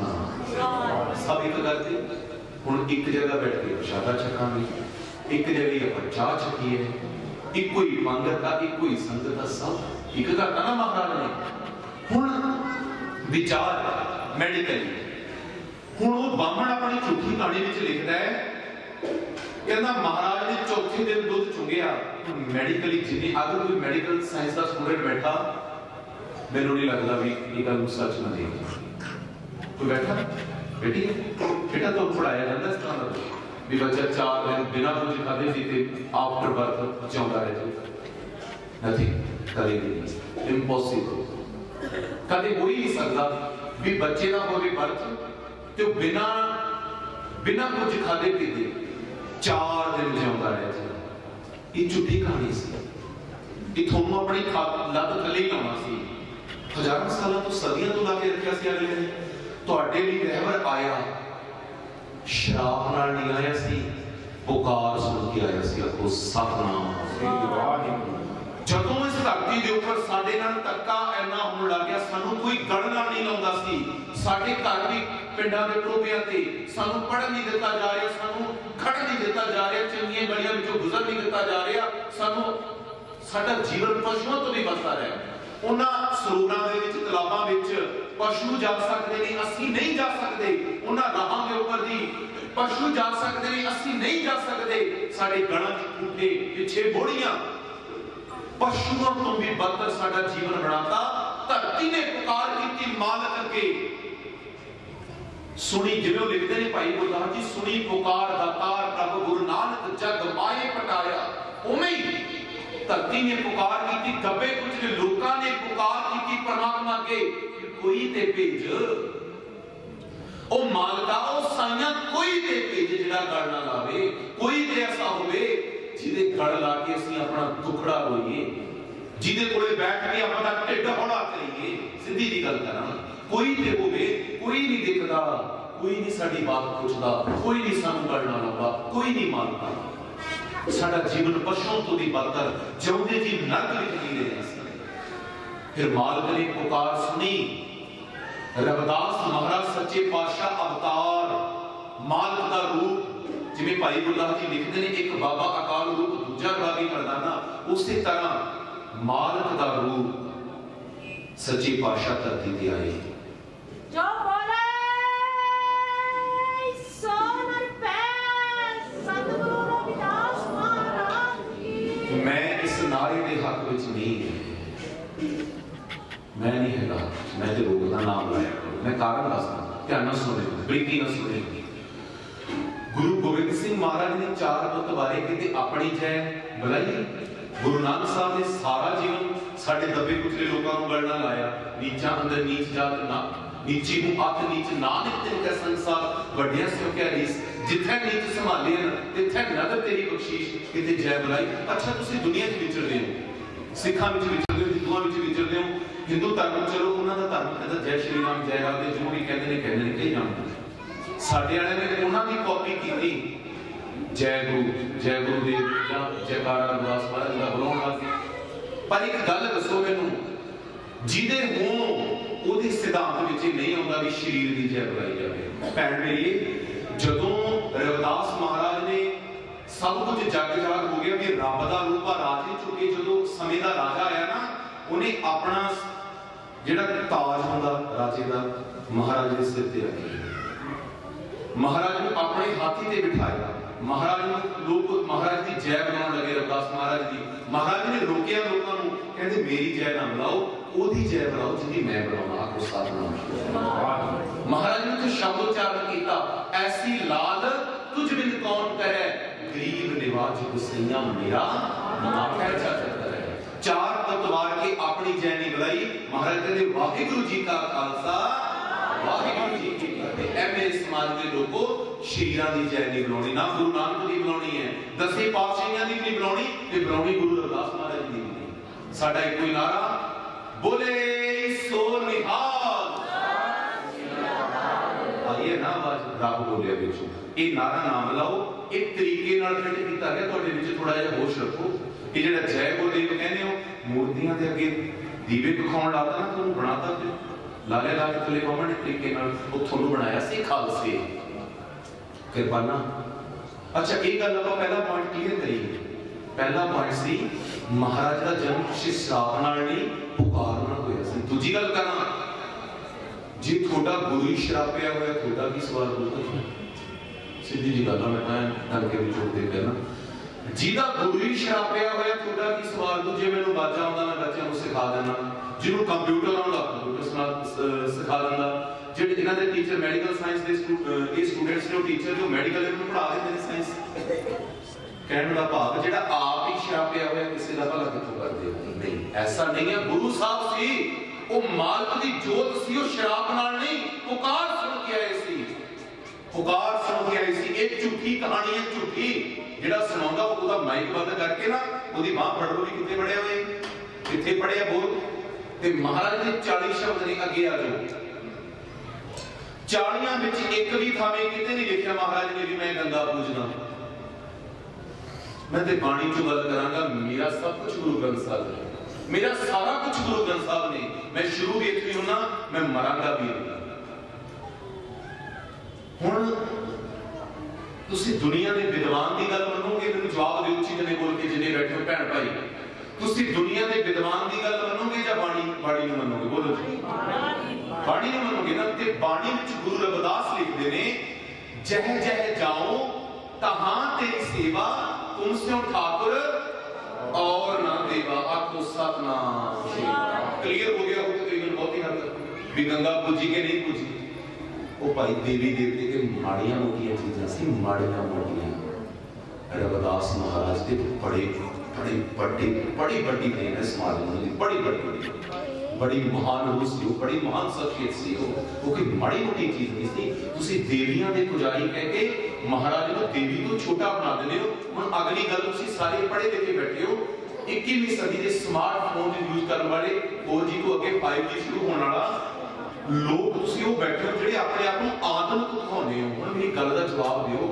सतनाम। सब एक करते हुण एक जगह बैठ के प्रशादा छकांगे, एक जगह अपन चाह छकीए, इको ही पंगता, इको ही संगता, सब एक करता ना महाराज ने। हुण विचार मेडिकली, हुण वो बामण अपनी झूठी कहानी विच लिखदा है, कहना महाराज ने चौथे दिन दुध चुंगिया। मेडिकली जिन्नी अगर कोई मेडिकल साइंस का स्टूडेंट बैठा, मैनू नहीं लगता भी ये गल सच ना देगी। कोई बैठा बेटी बेटा तो पढ़ाया जाता इस तरह भी बच्चा चार दिन बिना कुछ खाते पीते आफ्टर बर्थ जिंदा रहे। नथिंग, करेगी इम्पॉसिबल, कभी हो ही नहीं सकता भी बच्चे का होवे बर्थ तो बिना बिना कुछ खाते पीते चार दिन जिंदा रहे। ये झूठी कहानी सी, ये थोनों अपनी लत थले ही लाना सी। हजारों साल तो सदियों तो लाके रखा सी अगले ने। तुहाडे लिए रहबर आया, शराब नाल नहीं आया सी, पुकार सुन के आया सी। आपको सतनाम। जदों इस धरती के ऊपर साडे नाल धक्का इन्ना होण लग गया, सानू कोई गढ़ नाल नहीं लाउंदा सी। साडे घर भी पिंडां दे टोबियां ते सानू पढ़न नहीं दिता जा रहा, सानू खड़न नहीं दिता जा रहा, चंगियां गलियां विचों गुजर नहीं दिता जा रहा, सानू साडा जीवन पशुओं तो भी बदता रहा। उन्हां सरोवरां दे विच तलाबां विच पशु जा सकदे ने, असीं नहीं जा सकदे। उन्हां राहां दे उपर दी पशु जा सकदे ने, असीं नहीं जा सकदे। साडे गणां च टूटे पिछे बोड़ियां पशुओं तो भी बदतर साडा जीवन बनाता। धरती ने पुकार की मालक अगे सुनी, जिवें लिखते हैं भाई गुरदास जी, सुनी पुकार दातार प्रभु गुरु नानक जग माए पटाया। उवें ही धरती ने पुकार की, दबे कुचले लोकां ने पुकार की परमात्मा के, कोई ते भेज ओ मालका, ओ साइयां कोई ते भेज जिहड़ा गल ना लावे, कोई ते ऐसा होवे जिहदे गल ला के असीं अपना दुखड़ा रोईए, जिहदे कोले बैठ के अपना ढिड हौला करिए। सीधी जी गल करां, कोई ते होवे, कोई नहीं दिखदा, कोई नहीं साडी बात पुछदा, कोई नहीं सानू गल ना लाउंदा, कोई नहीं मानदा। साडा जीवन पशुओं तो भी बदतर, जिउंदे जी नरक विच जी रहे हैं। फिर मालक ने पुकार सुनी। रविदास महाराज सच्चे पातशाह अवतार, मालक दा रूप, जिवें भाई गुरदास जी लिखते हैं, एक बाबा अकाल रूप दूजा रागी मर्दाना, उसी तरह मालक दा रूप सच्चे पातशाह धरती ते आए। जो बोले सो निरभय सतगुरु रविदास महाराज की। मैं इस नारे के हक विच नहीं, मैं नहीं हैगा, मैं तो रोग का नाम लाया, मैं कारण दसदा, ध्यान नाल सुने, बरीकी नाल सुने। गुरु गोबिंद सिंह महाराज ने चार पुत वारे कहते अपनी जय बुलाई। गुरु नानक साहब ने सारा जीवन साडे दबे कुचले लोकां नूं गल ना लाया। नीचा अंदर नीच जात ना, नीची नूं अत नीच नानक तिनका संसार वड्डिया सिओ क्या रीस, जिथे नीच संभाले तिथे नदर तेरी बख्शीश, किते जय बुलाई। अच्छा तुसीं दुनिया च विचरदे हो, सिखां विच विचरदे हो, हिंदुआं विच विचरदे हो, हिंदू धर्म चलो उन्हां दा धर्म कहंदा जय श्री राम जय राम दे जो भी कहंदे ने कहंदे ने कई जाणदे। साडे वाले ने उन्हां दी कॉपी कीती, जय गुरु जय गुरुदेव या जयकारा रविदास महाराज दा बुलाउण लगे। पर एक गल दसो मैनूं, जिहदे मूंह ओहदे सिद्धांत विच नहीं आउंदा भी शरीर दी जय बुलाई जावे। भैण मेरी, जदों रविदास महाराज ने सब कुछ जग जाग हो गया कि रब दा रूप राज नहीं चुके, जदों समय दा राजा आया ना, उन्हें अपना जिहड़ा ताज हुंदा राजे दा महाराज दे सिर ते रखिया, महाराज नूं अपने हाथी ते बिठाया। महाराज नूं लोग महाराज दी जय बुलाउण लगे, रविदास महाराज दी। महाराज ने रोकिया लोकां नूं, कहंदे मेरी जय ना बुलाओ, ओदी जय बुलाओ जिहदी मैं बुलाउणा। आखो सतनाम। महाराज ने तो शब्द उच्चारण कीता, ऐसी लाल तुझ बिन कौन करे, गरीब निवाज गुसैया मेरा माथा चाचा करे। चार पतवार के अपनी जय नहीं बुलाई। महाराज कहते वाहिगुरु जी का खालसा वाहिगुरु जी की फतेह। ऐ मेरे समाज के लोगों, शरीरां दी जय नहीं बुलाउणी, ना गुरु नानक दी बुलाउणी है, दसे पातशाहियां दी नहीं बुलाउणी, ते बुलाउणी गुरु रविदास महाराज दी नहीं। साडा इको ही नारा, बोले सो निहाल। आइए ना आवाज रब बोलिया विचों, ये नारा ना बुलाओ, एक तरीके नाल फिट कीता गया। तुहाडे विच थोड़ा जिहा होश रखो। ये जिहड़ा जय गुरुदेव कहंदे हो, मूर्तियां दे अगे दीवे दिखाउण लाता ना, तुहानूं बनाता ते लाले ला के थले कॉमन तरीके नाल ਉਹ ਤੁਹਾਨੂੰ ਬਣਾਇਆ ਸੀ ਖਾਲਸੇ ਕਿਰਪਾਨਾ। अच्छा एक गल ਆਪਾਂ ਪਹਿਲਾ ਪੁਆਇੰਟ ਕਲੀਅਰ ਕਰੀਏ। ਪਹਿਲਾ ਪੁਆਇੰਟ ਸੀ ਮਹਾਰਾਜ ਦਾ ਜਨਮ ਕਿਸੇ ਸ਼ਰਾਪ ਨਾਲ ਨਹੀਂ, ਪੁਕਾਰ ਨਾਲ ਹੋਇਆ ਸੀ। ਦੂਜੀ ਗੱਲ ਕਰਾਂ, ਜੇ ਤੁਹਾਡਾ ਗੁਰੂ ਹੀ ਸ਼ਰਾਪਿਆ ਹੋਇਆ, ਤੁਹਾਡਾ ਕੀ ਸਵਾਲ ਹੋਊਗਾ? ਸਿੱਧੀ ਜੀ ਗੱਲ ਆ, ਮੈਂ ਤਾਂ ਗੱਲ ਕੇ ਵਿਚੋੜ ਦੇ ਕਹਿਣਾ, ਜਿਹਦਾ ਗੁਰੂ ਹੀ ਸ਼ਰਾਪਿਆ ਹੋਇਆ, ਤੁਹਾਡਾ ਕੀ ਸਵਾਲ ਹੋ? ਜੇ ਮੈਨੂੰ ਬਾਜਾ ਆਉਂਦਾ, ਮੈਂ ਬੱਚਿਆਂ ਨੂੰ ਸਿਖਾ ਦੇਣਾ, ਜਿਹਨੂੰ ਕੰਪਿਊਟਰ ਆਉਂਦਾ ਕੰਪਿਊਟਰ ਸਿਖਾ ਦਿੰਦਾ, ਜਿਹੜੇ ਇਹਨਾਂ ਦੇ ਟੀਚਰ ਮੈਡੀਕਲ ਸਾਇੰਸ ਦੇ ਇਹ ਸਟੂਡੈਂਟਸ ਨੇ, ਟੀਚਰ ਜੋ ਮੈਡੀਕਲ ਨੂੰ ਪੜ੍ਹਾ ਦਿੰਦੇ ਨੇ ਸਾਇੰਸ। ਕਹਿਣ ਦਾ ਭਾਵ ਜਿਹੜਾ ਆਪ ਹੀ ਸ਼ਰਾਪਿਆ ਹੋਇਆ, ਕਿਸੇ ਦਾ ਭਲਾ ਕਿੱਥੋਂ ਕਰਦੇ? ਨਹੀਂ, ਐਸਾ ਨਹੀਂ ਹੈ। ਗੁਰੂ ਸਾਹਿਬ ਸੀ, ਉਹ ਮਾਲਕ ਦੀ ਜੋਤ ਸੀ, ਉਹ ਸ਼ਰਾਪ ਨਾਲ ਨਹੀਂ, ਪੁਕਾਰ ਸੁਣ ਕੇ ਆਏ ਸੀ, ਪੁਕਾਰ ਸੁਣ ਕੇ ਆਏ ਸੀ। ਇਹ ਝੂਠੀ ਕਹਾਣੀ ਹੈ, ਝੂਠੀ। ਜਿਹੜਾ ਸੁਣਾਉਂਦਾ ਉਹਦਾ ਮਾਈਕ ਬੰਦ ਕਰਕੇ ਨਾ ਉਹਦੀ ਬਾਹ ਫੜ ਲਓ, ਵੀ ਕਿੱਥੇ ਪੜਿਆ ਹੋਏ, ਕਿੱਥੇ ਪੜਿਆ ਬੋਲ। ਤੇ ਮਹਾਰਾਜ ਦੇ ਚਾਲੀ ਸ਼ਬਦ ਨੇ, ਅੱਗੇ ਆ ਜਾਓ। ਚਾਲੀਆਂ ਵਿੱਚ ਇੱਕ ਵੀ ਥਾਵੇਂ ਕਿਤੇ ਨਹੀਂ ਲਿਖਿਆ ਮਹਾਰਾਜ ਨੇ ਵੀ ਮੈਂ ਗੰਗਾ ਪੂਜਣਾ। मैं तो बाणी चो गल करांगा, मेरा सब कुछ गुरु ग्रंथ साहब है, मेरा सारा कुछ गुरु ग्रंथ साहब ने। मैं शुरू भी इत्थे होना, मैं मरांगा भी। हुण तुसी दुनिया के विद्वान की गल मनोगे, मैनूं जवाब दिओ उच्ची जने बोल के जिन्ने बैठे हो भैन भाई, तुसी दुनिया के विद्वान की गल मनोगे या बाणी बाणी नूं मनोगे? बोलो जी, बाणी नूं मनोगे ना। ते बाणी विच गुरु रविदास लिखदे ने, जह जह जाओ तहां तेरी सेवा, तुमसे ठाकुर और ना देवा। आखो सतनाम। क्लियर हो गया हो तो कई बहुत ही हद तक भी गंगा पूजी के नहीं पूजी। वो भाई देवी देवते के माड़ियां मोटियां चीज़ां सी, माड़ियां मोटियां। रविदास महाराज के बड़े बड़े बड़े बड़ी बड़ी देन है समाज में, बड़ी बड़ी बड़ी महान रूह सी, बड़ी महान शख्सियत सी। वो कोई माड़ी मोटी चीज नहीं सी। तुसी देवियां दे पुजारी कह के महाराज को देवी तो छोटा बना देते हो। हुण अगली गल, तुसी सारे पढ़े लिखे बैठे हो, इक्कीवीं सदी के स्मार्टफोन यूज करने वाले, फोर जी को अगे फाइव जी शुरू होने वाला लोग, तुसी वो बैठे हो जिहड़े अपने आप को आधुनिक दिखाउने हो। हुण मेरी गल दा जवाब दिओ।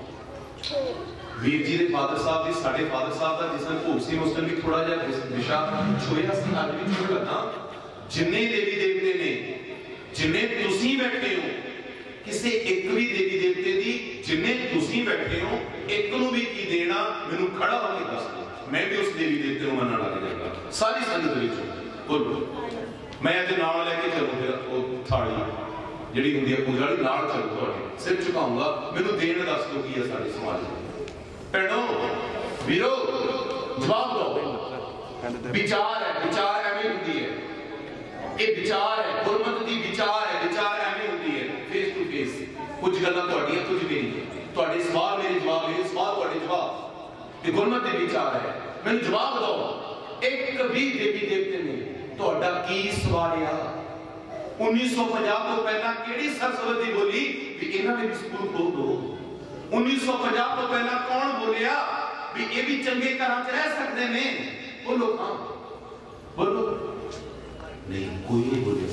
वीर जी के फादर साहब जी, साडे फादर साहब का जिस दिन भोग सी उस दिन भी थोड़ा जिहा दिशा छुया सी, अज भी छुड़ लगा। जिन्ने देवी देवते ने, जिन्ने तुसी बैठे हो, किसी एक भी देवी देवते दी जिन्ने तुसी बैठे हो, एक नूं भी की देना, मैनूं खड़ा होके दस दो, मैं भी उस देवी देवते नूं मनण लग जाऊंगा। सारी संगत विच बोलो, मैं अज नाल लैके चलूं, फिर वो थाली जिहड़ी हुंदी है पूजा वाली नाल चलूं, तुहाडे सिर झुकाऊंगा, मैनूं देन दस दो की है साडे समाज में। भैणो वीरो जवाब दो। विचार है, विचार एवें हुंदी है, ये विचार है, गुरमत दी विचार है, विचार एवें हुंदी है, फेस टू फेस। कुछ गल्लां तुहाडीआं, कुछ मेरी, तुहाडे सवाल मेरे जवाब, मेरे सवाल तुहाडे जवाब। ये गुरमत दे विचार है। मैनूं जवाब दो, एक भी देवी देवते ने तुहाडा की सवालिया? उन्नीस सौ पचास तो पहला किहड़ी सरस्वती बोली भी इन्हां ने भी स्कूल खोल दो? उन्नीस सौ पचास तो पहला कौन बोलिया भी ये भी चंगे घर च रह सकते ने? बोलो हाँ, बोलो नहीं, कोई नहीं बोले।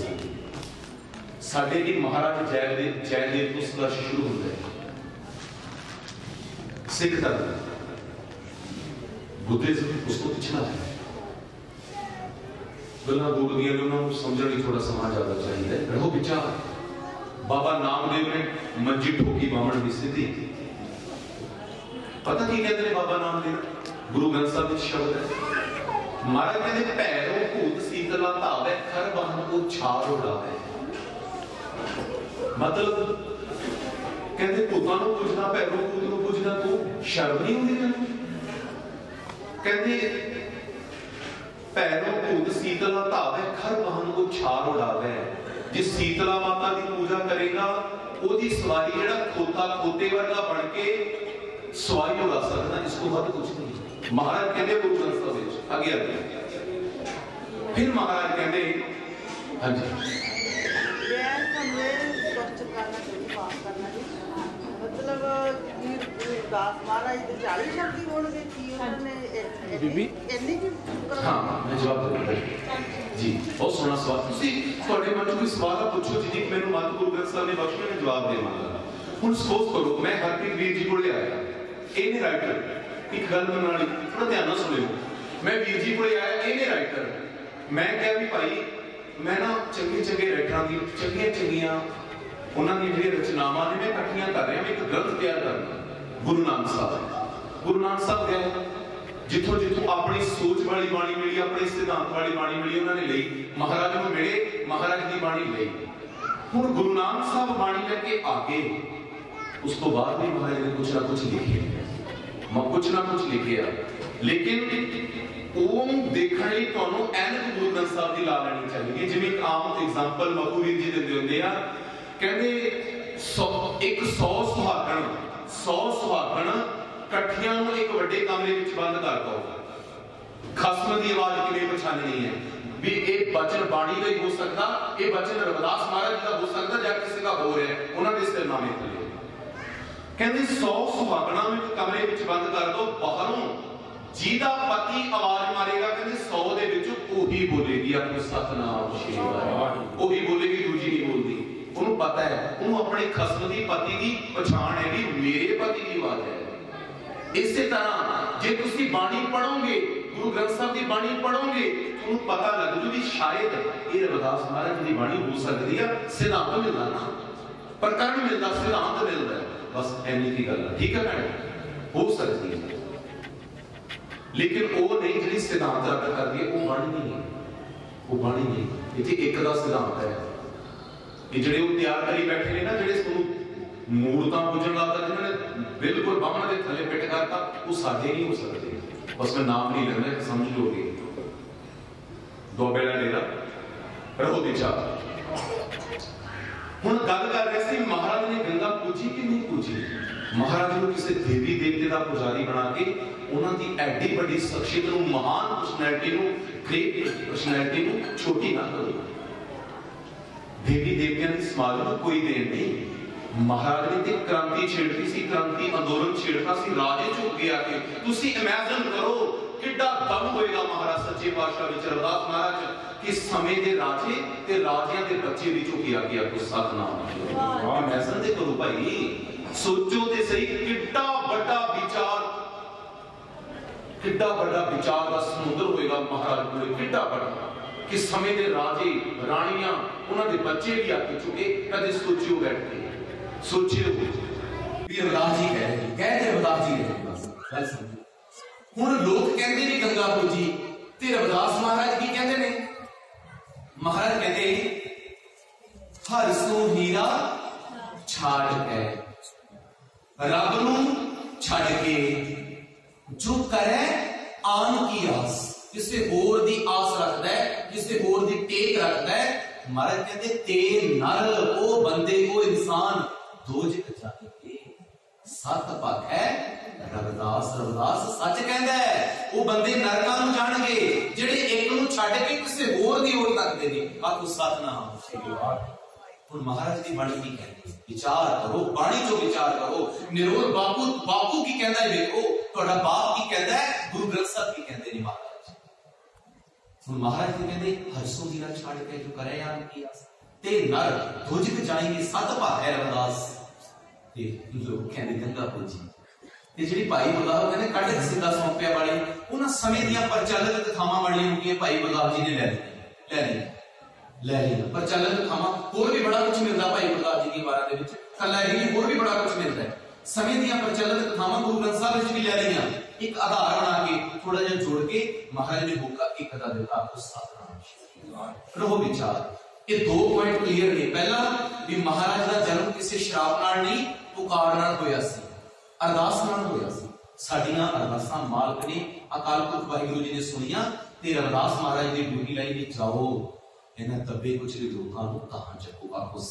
साडे भी महाराज जयदेव जयदेव तो संघर्ष शुरू होता है। सिख धर्म, बुद्धिज्म उसको पिछड़ा है। गल्लां बोलदियां ने, उन्होंने समझने थोड़ा समा ज्यादा चाहिए। रहो विचार। बाबा नामदेव ने मंजी ठोकी बामण की स्थिति, पता की कहते हैं बाबा नामदेव? गुरु ग्रंथ साहिब में शब्द है, महाराज कहते भैरो भूत शीतला धावे, खर बहन को छार उड़ावे। मतलब कहते भूतां नूं पूजना, भैरो भूत नूं पूजना, तू शर्म नहीं आउंदी तैनूं? कहते भैरो भूत शीतला धावे, खर बहन को छार उड़ावे। जिस शीतला माता की पूजा करेगा, ओदी सवारी जेड़ा खोता खोते वर्गा बन के सवारी उड़ा सकता, इसको हद कुछ नहीं। महाराज कहते गुरु ग्रंथ साहिब विच आगे आगे फिर महाराज कहते हाँ जी, मतलब दास महाराज दे चालीस शब्द बोल गए कि उन्होंने बीबी इन्नी की। हाँ मैं जवाब दूंगा जी। बहुत सोहना सवाल। तुसी ਤੁਹਾਡੇ ਮਨ 'ਚ ਕੋਈ ਸਵਾਲ ਪੁੱਛੋ ਜੀ, ਮੈਨੂੰ ਮਤ ਗੁਰੂ ਗ੍ਰੰਥ ਸਾਹਿਬ ਨੇ ਬਖਸ਼ਿਆ, ਮੈਂ ਜਵਾਬ ਦੇਵਾਂਗਾ। ਹੁਣ ਸਪੋਜ਼ ਕਰੋ ਮੈਂ ਹਰਪ੍ਰੀਤ ਵੀਰ ਜੀ ਕੋਲੇ ਆਇਆ, ਇਹਨੇ ਰਾਈਟਰ, ਇੱਕ ਗੱਲ ਮੰਨਣ ਵਾਲੀ ਥੋੜਾ ਧਿਆਨ ਨਾਲ ਸੁਣਿਓ। ਮੈਂ ਵੀਰ ਜੀ ਕੋਲੇ ਆਇਆ, ਇਹਨੇ ਰਾਈਟਰ, ਮੈਂ ਕਿਹਾ ਵੀ ਭਾਈ ਮੈਂ ਨਾ ਚੰਗੇ ਚੰਗੇ ਰਾਈਟਰਾਂ ਦੀ ਚੰਗੀਆਂ ਚੰਗੀਆਂ ਉਹਨਾਂ ਦੀਆਂ ਜਿਹੜੀਆਂ ਰਚਨਾਵਾਂ ਨੇ ਮੈਂ ਇਕੱਠੀਆਂ ਕਰ ਰਿਹਾ, ਮੈਂ ਇੱਕ ਗ੍ਰੰਥ ਤਿਆਰ ਕਰਨਾ। ਗੁਰੂ ਨਾਨਕ ਸਾਹਿਬ, ਗੁਰੂ ਨਾਨਕ ਸਾਹਿਬ ਗਏ, ਜਿੱਥੋਂ ਜਿੱਥੋਂ ਆਪਣੀ ਸੋਚ ਵਾਲੀ ਬਾਣੀ ਮਿਲੀ, ਆਪਣੇ ਸਿਧਾਂਤ ਵਾਲੀ ਬਾਣੀ ਮਿਲੀ, ਉਹਨਾਂ ਨੇ ਲਈ। ਮਹਾਰਾਜ ਨੂੰ ਮਿਲੇ, ਮਹਾਰਾਜ ਦੀ ਬਾਣੀ ਲਈ। ਹੁਣ ਗੁਰੂ ਨਾਨਕ ਸਾਹਿਬ ਬਾਣੀ ਲੈ ਕੇ ਆ ਗਏ, ਉਸ ਤੋਂ ਬਾਅਦ ਵੀ ਮਹਾਰਾਜ ਨੇ ਕੁਛ ਨਾ ਕੁਛ ਲਿਖਿਆ, ਮੈਂ ਕੁਛ ਨਾ ਕੁਛ ਲਿਖਿਆ। ਲੇਕਿਨ ਉਹ ਦੇਖਣ ਲਈ ਤੁਹਾਨੂੰ ਐਨਕ ਗੁਰੂ ਗ੍ਰੰਥ ਸਾਹਿਬ ਦੀ ਲਾ ਲੈਣੀ ਚਾਹੀਦੀ। ਜਿਵੇਂ ਇੱਕ ਆਮ ਐਗਜ਼ਾਮਪਲ ਮਖੂ ਵੀਰ ਜੀ ਦਿੰਦੇ ਹੁੰਦੇ ਆ, ਕਹਿੰਦੇ ਇੱਕ ਸੌ ਸੁਹਾਗਣ, ਸੌ ਸੁਹਾਗਣ ਇਕੱਠੀਆਂ ਨੂੰ ਇੱਕ ਵੱਡੇ ਕਮਰੇ ਵਿੱਚ ਬੰਦ ਕਰ ਦੋ, ਖਸਮ ਦੀ ਆਵਾਜ਼ ਕਿਵੇਂ ਪਛਾਣਨੀ ਹੈ ਵੀ ਇਹ ਬਚਨ ਬਾਣੀ ਦਾ ਹੀ ਹੋ ਸਕਦਾ, ਇਹ ਬਚਨ ਰਵਿਦਾਸ ਮਹਾਰਾਜ ਦਾ ਹੋ ਸਕਦਾ ਜਾਂ ਕਿਸੇ ਦਾ ਹੋਰ ਹੈ, ਉਹਨਾਂ ਦੇ ਸਿਰਨਾਮੇ ਥੱਲੇ। ਕਹਿੰਦੇ ਸੌ ਸੁਹਾਗਣਾਂ ਨੂੰ ਇੱਕ ਕਮਰੇ ਵਿੱਚ ਬੰਦ ਕਰ ਦੋ, ਬਾਹਰੋਂ ਜਿਹਦਾ ਪਤੀ ਆਵਾਜ਼ ਮਾਰੇਗਾ, ਕਹਿੰਦੇ ਸੌ ਦੇ ਵਿੱਚ ਉਹੀ ਬੋਲੇਗੀ ਆਪਣੀ ਸਤਨਾਮ ਸ਼੍ਰੀ ਵਾਹਿਗੁਰੂ, ਉਹੀ ਬੋਲੇਗੀ, ਦੂਜੀ ਨਹੀਂ ਬੋਲਦੀ। ਉਹਨੂੰ ਪਤਾ ਹੈ, ਉਹਨੂੰ ਆਪਣੇ ਖਸਮ ਦੀ ਪਤੀ ਦੀ ਪਛਾਣ ਹੈ ਵੀ ਮੇਰੇ ਪਤੀ ਦੀ ਆਵਾਜ਼ ਹੈ। ਇਸੇ ਤਰ੍ਹਾਂ ਜੇ ਤੁਸੀਂ ਬਾਣੀ ਪੜੋਗੇ, ਗੁਰੂ ਗ੍ਰੰਥ ਸਾਹਿਬ ਦੀ ਬਾਣੀ ਪੜੋਗੇ, ਤੁਹਾਨੂੰ ਪਤਾ ਲੱਗ ਜੂ ਵੀ ਸ਼ਾਇਦ ਇਹ ਰਵਿਦਾਸ ਮਹਾਰਾਜ ਦੀ ਬਾਣੀ ਹੋ ਸਕਦੀ ਆ। ਸਿਧਾਂਤ ਮਿਲਦਾ ਨਾ, प्रकरण मिलता, सिद्धांत मिलता है, बस इन्नी की गल है। ठीक है भैन, हो सकती है, लेकिन वो नहीं जी सिद्धांत रद्द कर दिए, वो बाणी नहीं है, वो बाणी नहीं। इतने एक का सिद्धांत है, ये जो तैयार करी बैठे ने ना, जो मूर्तां पूजन लगता, जिन्होंने बिल्कुल बामण के थले पिट करता, वो साडे नहीं हो सकते। बस मैं नाम नहीं लेना, समझ लोगे। दो बेड़ा डेरा रहो विचार। हुण गल कर रहे थे महाराज ने गंगा पूजी कि नहीं पूजी। महाराज को किसी देवी देवते का पुजारी बना के उन्हां दी एडी बड़ी शख्सियत नूं, महान पर्सनैलिटी नूं, ग्रेट पर्सनैलिटी नूं छोटी ना करो। देवी देवतियां दी समाज नूं कोई देन नहीं। महाराज ने ते क्रांति छेड़ती सी, क्रांति अंदोलन छेड़ता सी, राजे झुक गया के। तुसी इमेजिन करो किड्डा दम होएगा महाराज सच्चे पातशाह विच रविदास महाराज कि समय दे राजे ते राजियां दे बच्चे भी झुकिया गया को सतनाम। वाह, इमेजिन ते करो भाई, सोचो ते सही किड्डा बड़ा विचार, किड्डा बड़ा विचार का समुद्र होएगा महाराज कोले, किड्डा बड़ा कि समय दे राजे रानियां उन्हां दे बच्चे भी आके चुके। कदे सोचियो बैठ के, सोचियो रविदास जी कह रहे कहते रविदास जी रहे बस गल समझो। हुण लोग कहते ने गंगा पूजी ते रविदास महाराज की कहते ने, महाराज कहते हर सो हीरा छाड़ के रब नूं छड़ के जो करे आन की आस, किसी होर दी आस रखता है, किसी होर दी टेक रखता है। महाराज कहते ते नर ओ बंदे को इंसान दोजख जाएंगे। सत पख है रविदास, रविदास सच कहता है, वो बंदे नरकां नूं जाणगे जिहड़े एक नूं छड्ड के किसी होर दी ओर तकदे ने। आखो सतनाम। हुण महाराज दी बाणी की कहती, विचार करो, बाणी चो विचार करो। निरोध बापू बापू की कहता है, देखो तुहाडा बाप की कहता है, गुरु ग्रंथ साहिब की कहते ने महाराज। हुण महाराज जी कहते हरसों हीरा छाड़ के जो करे यार की आस ते नर दोजख जाएंगे। सत पख है रविदास ते लोग कहते गंगा पूजी ते जिहड़ी भाई बगाव कहते कट सीधा सौंपिया वाली उन्हां समय दीयां प्रचलित कथावां वाली होंगी भाई बगाव जी ने ले ली ले ली ले ली प्रचलित कथावां। होर भी बड़ा कुछ मिलता भाई बगाव जी की वारा दे विच, कल्ला ही होर भी बड़ा कुछ मिलता है। समय दीयां प्रचलित कथावां गुरु ग्रंथ साहिब विच भी ले लियां, एक आधार बना के थोड़ा जिहा जोड़ के महाराज ने होका एक अदा देता आपको सतनाम। रहो विचार, ये दो पॉइंट क्लियर ने। पहला भी महाराज का जन्म किसी श्राप नाल नहीं, पुकार नाल होया सी, अरदास नाल होया सी। साडियां अरदासां मालक ने अकाल पुरख वाहिगुरू जी ने सुनिया ते रविदास महाराज दी ड्यूटी लाई ने, जाओ इन्हां दबे कुछ लोकां नूं तां चको। आपको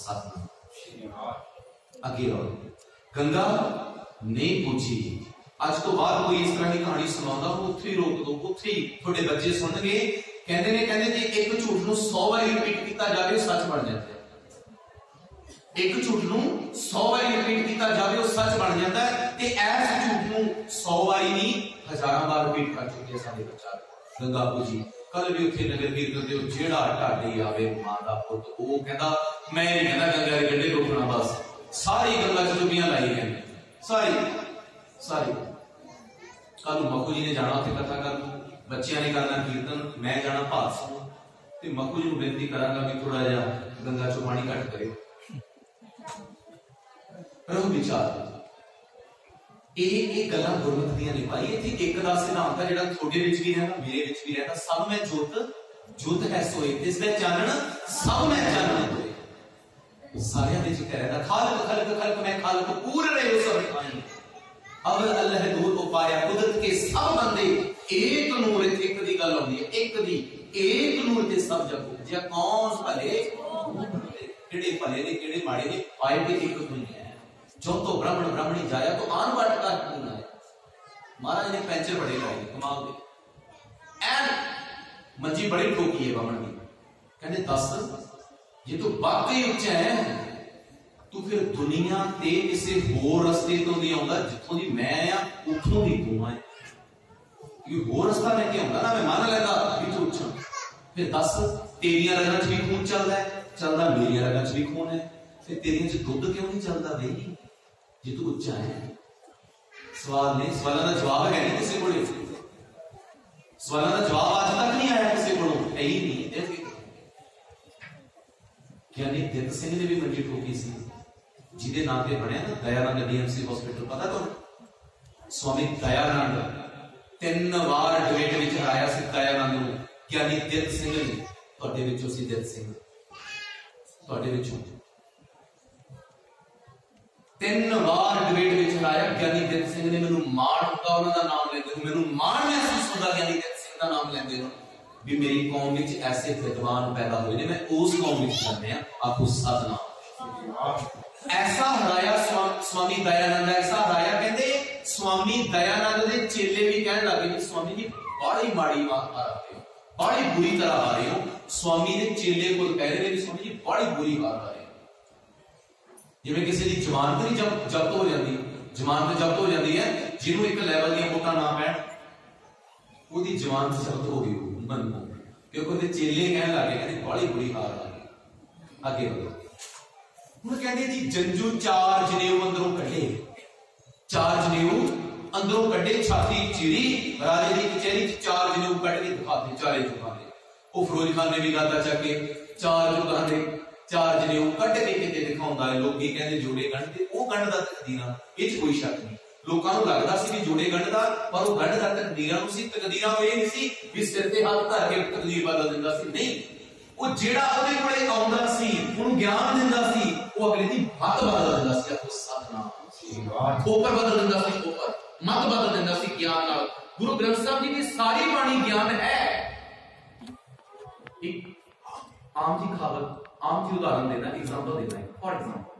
सतनाम। अगे आओ, गंगा नहीं पूछी। आज तो बाद कोई इस तरह की कहानी सुनाता हो, उत्थे ही रोक दो, उत्थे ही थोड़े बच्चे सुनगे। कहते ने कहते जी एक झूठ नूं सौ बारी रिपीट किया जाए सच बन जाता है। एक झूठ नूं सौ बारी रिपीट किया जाए वो सच बन जाता है। ते ऐस झूठ नूं सौ बारी नहीं हजारों बार रिपीट कर चुके साडे बच्चा गंगा पूजी। कल भी उत्थे नगर कीर्तन ते जेड़ा ढाडी आवे मां दा पुੱਤ वो कहंदा मैं नहीं कहंदा गंगा दे गड्ढे रोकना, बस सारी गंगा च डुबियां लाई गए सारी सारी। कल मक्खू जी ने जाना उत्थे कथा कर, बच्चियां ने करना कीर्तन, मैं जाना भात सुन ते मक्खू जी नूं बेनती करांगा भी थोड़ा जिहा गंगा चों पानी घट करियो। रहो विचार, ਇਹ ਗੱਲਾਂ ਗੁਰਮਤਿ ਦੀਆਂ ਨੇ ਭਾਈ। ਇੱਥੇ ਇੱਕ ਦਾ ਸਿਧਾਂਤ ਹੈ ਜਿਹੜਾ ਤੁਹਾਡੇ ਵਿੱਚ ਵੀ ਰਹਿੰਦਾ, ਮੇਰੇ ਵਿੱਚ ਵੀ ਰਹਿੰਦਾ। ਸਭ ਮੈਂ ਜੋਤ ਜੋਤ ਹੈ ਸੋਏ, ਜਿਸ ਦਾ ਚਾਨਣ ਸਭ ਮੈਂ ਚਾਨਣ ਹੋਏ। ਸਾਰਿਆਂ ਦੇ ਵਿੱਚ ਰਹਿੰਦਾ ਖਾਲਕ ਖਲਕ ਖਲਕ ਮੈਂ ਖਾਲਕ ਪੂਰ ਰਹੇ ਹੋ ਸਭ ਖਾਈ ਅਵਲ ਅੱਲਾਹ ਦੂਰ ਉਪਾਇਆ ਕੁਦਰਤ ਕੇ ਸਭ ਬੰਦੇ ਇੱਕ ਨੂਰ। ਇੱਕ ਦੀ ਗੱਲ ਆਉਂਦੀ ਹੈ, ਇੱਕ ਦੀ ਇੱਕ ਨੂਰ ਤੇ ਸਭ ਜਗੋ। ਜੇ ਕੌਣ ਭਲੇ ਕਿਹੜੇ ਭਲੇ ਨੇ ਕਿਹੜੇ ਮਾੜੇ ਨੇ, ਪਾਏ ਤੇ ਇੱਕ ਤੋਂ ਹੀ ਹੈ। जो तो ब्राह्मण ब्राह्मणी जाया तो आन बाट का नहीं आया। महाराज ने पैंचर बड़े लाए कमाल दे एन मंजी बड़ी ठोकी है ब्राह्मण की। कहने दस जे तू वाकई उच्चा है तू फिर दुनिया ते किसी होर रस्ते तो नहीं आउंदा, जिथों दी मैं आ उथों दी तू है। ये होर रास्ता लेके आउंदा ना, मैं मान लेता भी तू उच्चा। फिर दस तेरियां रगां च भी खून चलदा है, चलदा मेरियां रगां च भी खून है, फिर तेरियां च दुध क्यों नहीं चलदा बई जे तू उच्चा है। सवाल ने सवालों का जवाब है नहीं किसी को, सवालों का जवाब आज तक नहीं आया किसी को, है ही नहीं। ज्ञानी दित सिंह ने भी मंजी ठोकी सी, जिहदे नाम ते बनया ना दयानंद डीएमसी हॉस्पिटल, पता तुहानूं? स्वामी दयानंद तीन बार डिबेट विच हराया सी दयानंद नूं। ज्ञानी दित सिंह ने, तुहाडे विचों सी दित सिंह, तुहाडे विचों तीन बार डिबेट विच हराया ज्ञानी दित सिंह ने। मैनूं माण हुंदा उन्हां दा नाम लैंदे नूं, मैनूं माण महसूस हुंदा ज्ञानी दित सिंह दा नाम लैंदे नूं भी मेरी कौम विच ऐसे विद्वान पैदा हुए ने। मैं उस कौम विच जाने आखो सतनाम। ऐसा हराया स्वामी दयानंद, ऐसा हराया कहते स्वामी दयानंद दे चेले भी कहने लगे कि स्वामी जी बड़ी माड़ी मार आ रहे हो, बड़ी बुरी तरह आ रहे हो। स्वामी ने चेले को कह रहे हैं कि स्वामी जी बड़ी बुरी मार आ रहे हो। जिवें किसी की जमानत नहीं जब जब्त हो जाती, जमानत जब्त हो जाती है, जिन्हों एक लैवल दी वोटां ना पैण ਉਹਦੀ जमानत जब्त हो गई मन को, क्योंकि ਉਹਦੇ चेले कहने लगे कहते बड़ी बुरी हाल आ गई। आगे बढ़ो ਹੁਣ ਕਹਿੰਦੇ जी जंजू चार जनेऊ अंदरों कढ़े, चार जनेऊ अंदरों कढ़े, छाती चीरी राजे की कचहरी चार जनेऊ कढ़ के दिखाते, चारे चुकाने। वो फिरोज खान ने भी गाता चके चार चुकाने, चार जनेऊ कढ़ के किते दिखाउंदा है। लोग कहते जोड़े गंढते, वो गंढदा तकदीरां, इह कोई शक नहीं। लोकां नूं लगदा सी कि जोड़े गंढदा, पर वो गंढदा तकदीरां नूं सी। तकदीरां होए नहीं सी भी सिर ते हाथ धर के तकदीर बदल दिंदा सी, नहीं। वो जेड़ा ਉਹਦੇ ਕੋਲੇ ਆਉਂਦਾ ਸੀ ਉਹਨੂੰ ਗਿਆਨ ਦਿੰਦਾ ਸੀ, ਉਹ ਅਗਲੇ ਦੀ ਮਤ ਬਦਲ ਦਿੰਦਾ ਸੀ। ਆਖੋ ਸਤਨਾਮ। ਖੋਪਰ ਬਦਲ ਦਿੰਦਾ ਸੀ, ਖੋਪਰ ਮਤ ਬਦਲ ਦਿੰਦਾ ਸੀ ਗਿਆਨ ਨਾਲ। ਗੁਰੂ ਗ੍ਰੰਥ ਸਾਹਿਬ ਜੀ ਦੀ ਸਾਰੀ ਬਾਣੀ ਗਿਆਨ ਹੈ। ਇੱਕ ਆਮ ਜੀ ਖਾਬਤ, ਆਮ ਜੀ ਉਦਾਹਰਨ ਦੇਣਾ, एग्जांपल देना है। फॉर एग्जांपल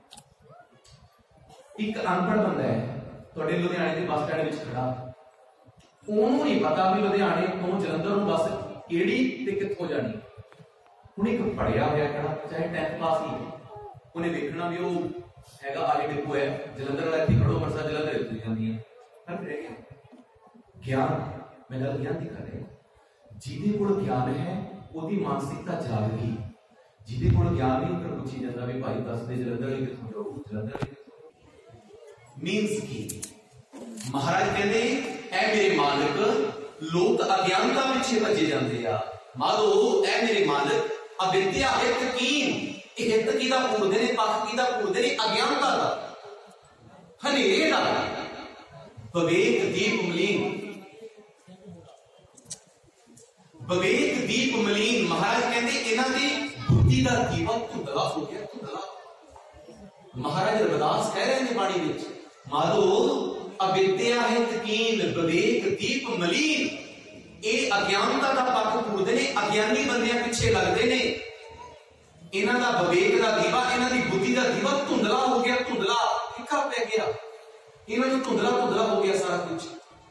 एक अनपढ़ बंदा है ਤੁਹਾਡੇ ਲੁਧਿਆਣੇ ਦੇ ਬੱਸ ਸਟੈਂਡ ਵਿੱਚ ਖੜਾ, ਉਹਨੂੰ ਨਹੀਂ ਪਤਾ ਵੀ ਲੁਧਿਆਣੇ ਤੋਂ ਜਲੰਧਰ ਨੂੰ ਬੱਸ ਕਿਹੜੀ ਤੇ ਕਿੱਥੋਂ ਜਾਣੀ। ਹੁਣ ਇੱਕ ਪੜਿਆ ਹੋਇਆ ਖੜਾ, ਚਾਹੇ ਟੈਂਥ ਪਾਸ ਹੀ, ਉਹਨੇ ਵੇਖਣਾ ਵੀ ਉਹ ਹੈਗਾ ਆਲੇ ਡਿਪੂ ਹੈ, ਜਲੰਧਰ ਵਾਲਾ ਇੱਥੇ ਖੜੋ, ਬੱਸਾਂ ਜਲੰਧਰ ਇੱਥੇ ਜਾਂਦੀਆਂ। ਪਰ ਰਹਿ ਗਿਆ ਗਿਆਨ। ਮੈਂ ਗੱਲ ਗਿਆਨ ਦੀ ਕਰ ਰਿਹਾ। ਜਿਹਦੇ ਕੋਲ ਗਿਆਨ ਹੈ ਉਹਦੀ ਮਾਨਸਿਕਤਾ ਜਾਗ ਗਈ। ਜਿਹਦੇ ਕੋਲ ਗਿਆਨ ਨਹੀਂ, ਫਿਰ ਪੁੱਛੀ ਜਾਂਦਾ ਵੀ ਭਾਈ ਦੱਸ ਦੇ ਜਲੰਧਰ ਵਾਲੇ ਕਿੱਥੋਂ ਜਾਓ, ਜਲੰਧਰ ਵਾਲੇ मीन्स की महाराज कहते ऐ मेरे मालिक लोग अज्ञानता पिछे भजे जाते आ। मानो ऐ मेरे मालिक अविद्या हित कीन, हित की दा पूरदे ने, पख की दा पूरदे ने, अज्ञानता दा हनेरे दा विवेक दीप मलीन, विवेक दीप मलीन। महाराज कहते इन्हां दी बुद्धि दा दीवा धुंधला हो गया, धुंधला। महाराज रविदास कह रहे हैं बाणी विच, माधो अविद्या हित कीन, विवेक दीप मलीन। ये अज्ञानता का पक्ष पूरदे ने, अज्ञानी बंदियां पिछे लगदे ने। इन्हां दा विवेक दा दीवा, इन्हां दी बुद्धि दा दीवा धुंधला हो गया, धुंधला फिक्का पै गया, इन्हां नूं धुंधला धुंधला हो गया सारा कुछ।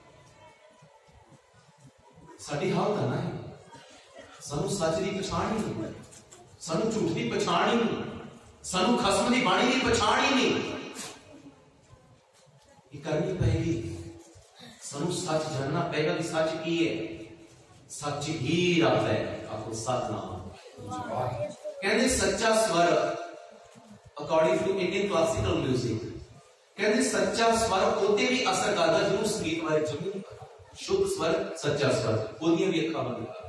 साडी हालत ना है, सानू सच दी पछाण ही नहीं, सानू झूठ दी पछाण ही नहीं, सानू खसम दी बाणी दी पछाण ही नहीं। ये करनी पड़ेगी, सानू सच जानना पड़ेगा कि सच की है। सच ही रब है। आपको सतनाम। कहते सच्चा स्वर according to Indian classical music, कहते सच्चा स्वर होते भी असर करता जरूर संगीत बारे जरूर नहीं पता। शुद्ध स्वर, सच्चा स्वर, ओदियां भी अखां बंद कर।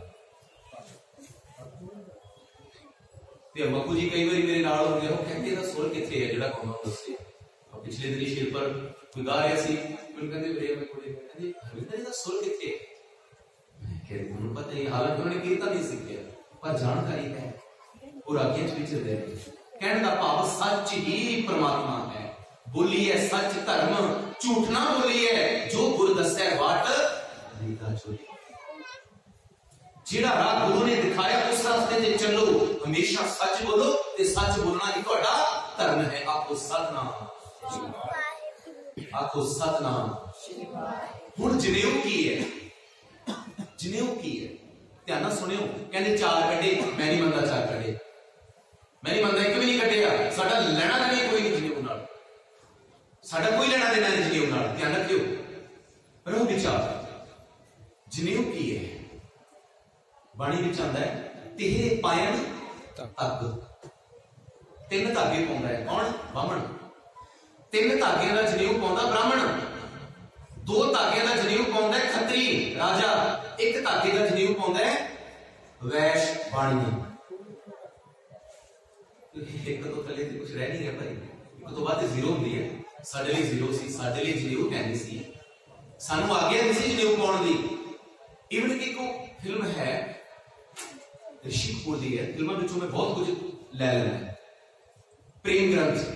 मकू जी कई बार मेरे नाल हो गया, कहते सुर किथे है जिहड़ा कौन दसे। पिछले दिन शेर पर कोई गा रहा सी, मैनूं कहंदे वे मैं कोले कहंदे हरिंदर दा सुर किथे है। मैं कह रही हूं पता नहीं, हालांकि उन्होंने कीर्तन नहीं सीखिया पर जानकारी है, और आगे विचरदे ने। कहने दा भाव सच ही परमात्मा है। बोली है सच धर्म, झूठ ना बोली है, जो गुर दस्सै वाट रीता चोरी। जिहड़ा राह गुरु ने दिखाया उस रास्ते ते चलो, हमेशा सच बोलो ते सच बोलना ही तुहाडा धर्म है। आपको सतनाम, आपको सतनाम। हुण जनेऊ की है, जनेऊ की है, ध्यान नाल सुनियो। कहंदे चार कड्डे, मैं नहीं मनदा चार कड्डे, मैं नहीं मनदा एक भी नहीं कड्डिया। साडा लेना देना कोई नहीं जनेऊ नाल, साडा कोई लेना देना नहीं जनेऊ नाल। ध्यान रखियो, रहो विचार। जनेऊ की है, बाणी विच आंदा है तेरे पायण तक तीन धागे पाउंदा है कौन? बामण। तीन धागियां दा जनेऊ पाउंदा ब्राह्मण, दो धागियां दा जनेऊ पाउंदा है खत्री राजा, एक धागे दा जनेऊ पाउंदा है वैश्य वाणी। एक तो थले कुछ रह नहीं गया भाई, ਇੱਕ ਤੋਂ ਬਾਅਦ ਜ਼ੀਰੋ ਹੁੰਦੀ ਹੈ। ਸਾਡੇ ਲਈ ਜ਼ੀਰੋ ਸੀ, ਸਾਡੇ ਲਈ ਜਨੇਊ ਕਹਿੰਦੇ ਸੀ, ਸਾਨੂੰ ਆਗਿਆ ਨਹੀਂ ਸੀ ਜਨੇਊ ਪਾਉਣ ਦੀ। ਇਵਨ ਕਿ ਇੱਕ ਫਿਲਮ ਹੈ ਰਿਸ਼ੀ ਕਪੂਰ ਦੀ ਹੈ, ਫਿਲਮਾਂ ਵਿੱਚੋਂ ਮੈਂ ਬਹੁਤ ਕੁਝ ਲੈ ਲੈਣਾ। ਪ੍ਰੇਮ ਗ੍ਰੰਥ,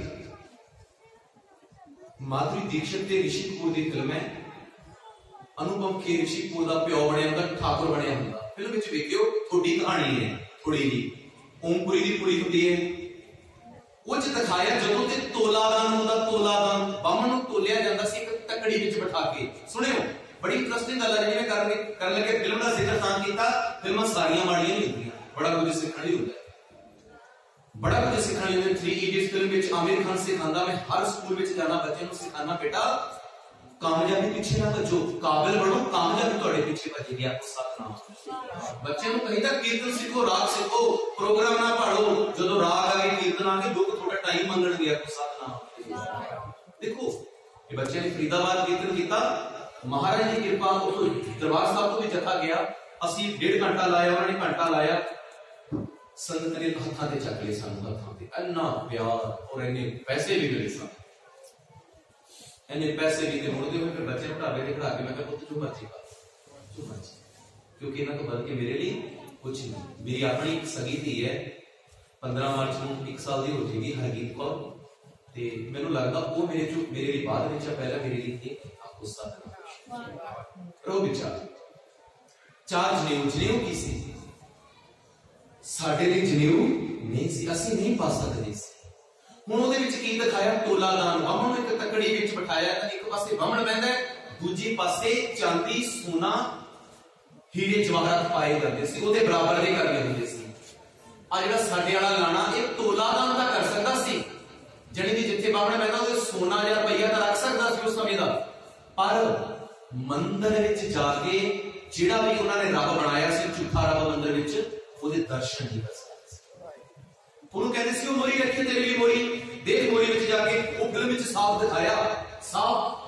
ਮਾਧੁਰੀ ਦੀਕਸ਼ਿਤ ਤੇ ਰਿਸ਼ੀ ਕਪੂਰ ਦੀ ਫਿਲਮ ਹੈ। ਅਨੁਪਮ ਖੇਰ ਰਿਸ਼ੀ ਕਪੂਰ ਦਾ ਪਿਓ ਬਣਿਆ ਹੁੰਦਾ, ਠਾਕੁਰ ਬਣਿਆ ਹੁੰਦਾ। ਫਿਲਮ ਵਿੱਚ ਵੇਖਿਓ, ਥੋੜੀ ਕਹਾਣੀ ਹੈ ਥੋੜੀ ਜੀ। ਓਮਪੁਰੀ ਦੀ ਕੁੜੀ ਹੁੰਦੀ ਹੈ, ਉਹ ਚ ਦਿਖਾਇਆ ਜਦੋਂ ਤੇ ਤੋਲਾਦਾਨ ਹੁੰਦਾ, ਤੋਲਾਦਾਨ ਬਾਹਮਣ ਨੂੰ ਤੋਲਿਆ ਜਾਂਦਾ ਸੀ ਇੱਕ ਤਕੜੀ ਵਿੱਚ ਬਿਠਾ ਕੇ। ਸੁਣਿਓ, ਬੜੀ ਇੰਟਰਸਟਿੰਗ ਗੱਲ ਹੈ। ਜਿਵੇਂ ਕਰਨ ਕਰਨ ਲੱਗੇ ਫਿਲਮ ਦਾ ਜ਼ਿਕਰ ਤਾਂ ਕੀਤਾ, ਫਿਲਮਾਂ ਸਾਰੀਆਂ ਮਾੜੀਆਂ ਨਹੀਂ ਹੁੰਦੀਆਂ, ਬੜਾ ਕੁਝ ਸਿੱਖਣ ਲਈ ਹੁੰਦਾ, ਬੜਾ ਕੁਝ ਸਿੱਖਣ ਲਈ ਹੁੰਦਾ। ਥ੍ਰੀ ਇਡੀਅਟਸ ਫਿਲਮ ਵਿੱਚ ਆਮਿਰ ਖਾਨ ਸਿਖਾਉਂਦਾ, ਮੈਂ ਹਰ ਸਕੂਲ ਵਿੱਚ ਜਾਣਾ, ਬੱਚਿਆਂ ਨੂੰ ਸਿਖਾਉਣਾ, ਬੇਟਾ ਕਾਮਯਾਬੀ ਪਿੱਛੇ ਨਾ ਭੱਜੋ, ਕਾਬਿਲ ਬਣੋ, ਕਾਮਯਾਬੀ ਤੁਹਾਡੇ ਪਿੱਛੇ ਭੱਜੇਗੀ। ਆਪਕੋ ਸਤਨਾਮ। ਬੱਚੇ ਨੂੰ ਕਹੀਦਾ ਕੀਰਤਨ ਸਿੱਖੋ, ਰਾਗ ਸਿੱਖੋ, ਪ੍ਰੋਗਰਾਮ ਨਾ ਪੜੋ, ਜਦੋਂ ਰਾਗ ਆ ਗਏ, ਕੀਰਤਨ ਆ ਗਏ, ਲੋਕ ਥੋੜਾ ਟਾਈਮ ਮੰਗਣਗੇ। ਆਪਕੋ ਸਤਨਾਮ। ਦੇਖੋ, ਇਹ ਬੱਚਿਆਂ ਨੇ ਫਰੀਦਾਬਾਦ ਕੀਰਤਨ ਕੀਤਾ, ਮਹਾਰਾਜ ਦੀ ਕਿਰਪਾ, ਉਹ ਦਰਬਾਰ ਸਾਹਿਬ ਤੋਂ ਵੀ ਜਥਾ ਗਿਆ। ਅਸੀਂ ਡੇਢ ਘੰਟਾ ਲਾਇਆ, ਉਹਨਾਂ ਨੇ ਘੰਟਾ ਲਾਇਆ। ਸੰਗਤ ਨੇ ਹੱਥਾਂ ਤੇ ਚੱਕ ਲਏ ਸਾਨੂੰ, ਹੱਥਾਂ ਤੇ ਇੰਨਾ ਪਿਆਰ, ਔਰ ਇੰਨੇ ਪੈਸੇ ਵੀ ਮਿਲੇ ਸਾਨੂੰ, ਇੰਨੇ ਪੈਸੇ ਵੀ। ਤੇ ਮੁੜਦੇ ਹੋਏ ਫਿਰ ਬੱਚੇ ਨੂੰ ਢਾਬੇ ਤੇ ਖੜਾ ਕੇ ਮੈਂ ਕਿਹਾ ਪੁੱਤ ਜੋ ਮਰਜ਼ੀ ਕਰ, ਜੋ ਮਰਜ਼ੀ, ਕਿਉਂਕਿ ਇਹਨਾਂ ਤੋਂ ਵੱਧ ਕੇ ਮੇਰੇ ਲਈ ਕੁਛ ਨਹੀਂ। ਮੇਰੀ ਆਪਣੀ ਇੱਕ ਸਗੀ ਧੀ ਹੈ, ਪੰਦਰਾਂ ਮਾਰਚ ਨੂੰ ਇੱਕ ਸਾਲ ਦੀ ਹੋ ਜਾਏਗੀ, ਹਰਗੀਤ ਕੌਰ। ਤੇ ਮੈਨੂੰ ਲੱਗਦਾ ਉਹ ਮੇਰੇ ਚੋਂ ਮੇਰੇ ਲਈ ਬਾਅਦ ਵਿੱਚ, ਪਹਿਲਾਂ ਮੇਰੇ ਲਈ ਤੇ ਗੁੱਸਾ ਰੋ ਵਿਚਾਰ। ਚਾਰ ਜਨੇਊ, ਜਨੇਊ ਕੀ ਸੀ? ਸਾਡੇ ਲਈ ਜਨੇਊ ਨਹੀਂ ਸੀ, ਅਸੀਂ ਨਹੀਂ ਪਾ ਸਕਦੇ ਸੀ। ਹੁਣ ਉਹਦੇ ਵਿੱਚ ਕੀ ਦਿਖਾਇਆ? ਤੋਲਾਦਾਨ, ਬਾਹਮਣ ਨੂੰ ਇੱਕ ਤਕੜੀ ਵਿੱਚ ਬਿਠਾਇਆ, ਤਾਂ ਇੱਕ ਪਾਸੇ ਬਾਹਮਣ ਬਹਿੰਦਾ, ਦੂਜੀ ਪਾਸੇ ਚਾਂਦੀ, ਸੋਨਾ, ਹੀਰੇ ਜਵਾਹਰਾਤ ਪਾਏ ਜਾਂਦੇ ਸੀ, ਉਹਦੇ ਬਰਾਬਰ ਦੇ ਕਰਦੇ ਹੁੰਦੇ ਸੀ। ਆ ਜਿਹੜਾ ਸਾਡੇ ਵਾਲਾ ਲਾਣਾ, ਇਹ ਤੋਲਾਦਾਨ ਤਾਂ ਕਰ ਸਕਦਾ ਸੀ, ਜਾਣੀ ਕਿ ਜਿੱਥੇ ਬਾਹਮਣ ਬਹਿੰਦਾ ਉਹਦੇ ਸੋਨਾ ਜਾਂ ਰੁਪਈਆ ਤਾਂ ਰੱਖ ਸਕਦਾ ਸੀ ਉਸ ਸਮੇਂ ਦਾ, ਪਰ ਮੰਦਰ ਵਿੱਚ ਜਾ ਕੇ ਜਿਹੜਾ ਵੀ ਉਹਨਾਂ ਨੇ ਰੱਬ ਬਣਾਇਆ ਸੀ, ਝੂਠਾ ਰੱਬ ਮੰਦਰ ਵਿੱਚ, ਉਹਦੇ ਦਰਸ਼ਨ ਨਹੀਂ ਕਰ ਸਕਦੇ ਸੀ। ਉਹਨੂੰ ਕਹਿੰਦੇ ਸੀ ਉਹ ਮੋਰੀ ਰੱਖੀ ਤੇਰੇ ਲਈ ਮੋਰੀ, ਦੇਖ ਮੋਰੀ ਵਿੱਚ ਜਾ ਕੇ। ਉਹ ਫਿਲਮ ਵਿੱਚ ਸਾਫ਼ ਦਿਖਾਇਆ, ਸਾਫ਼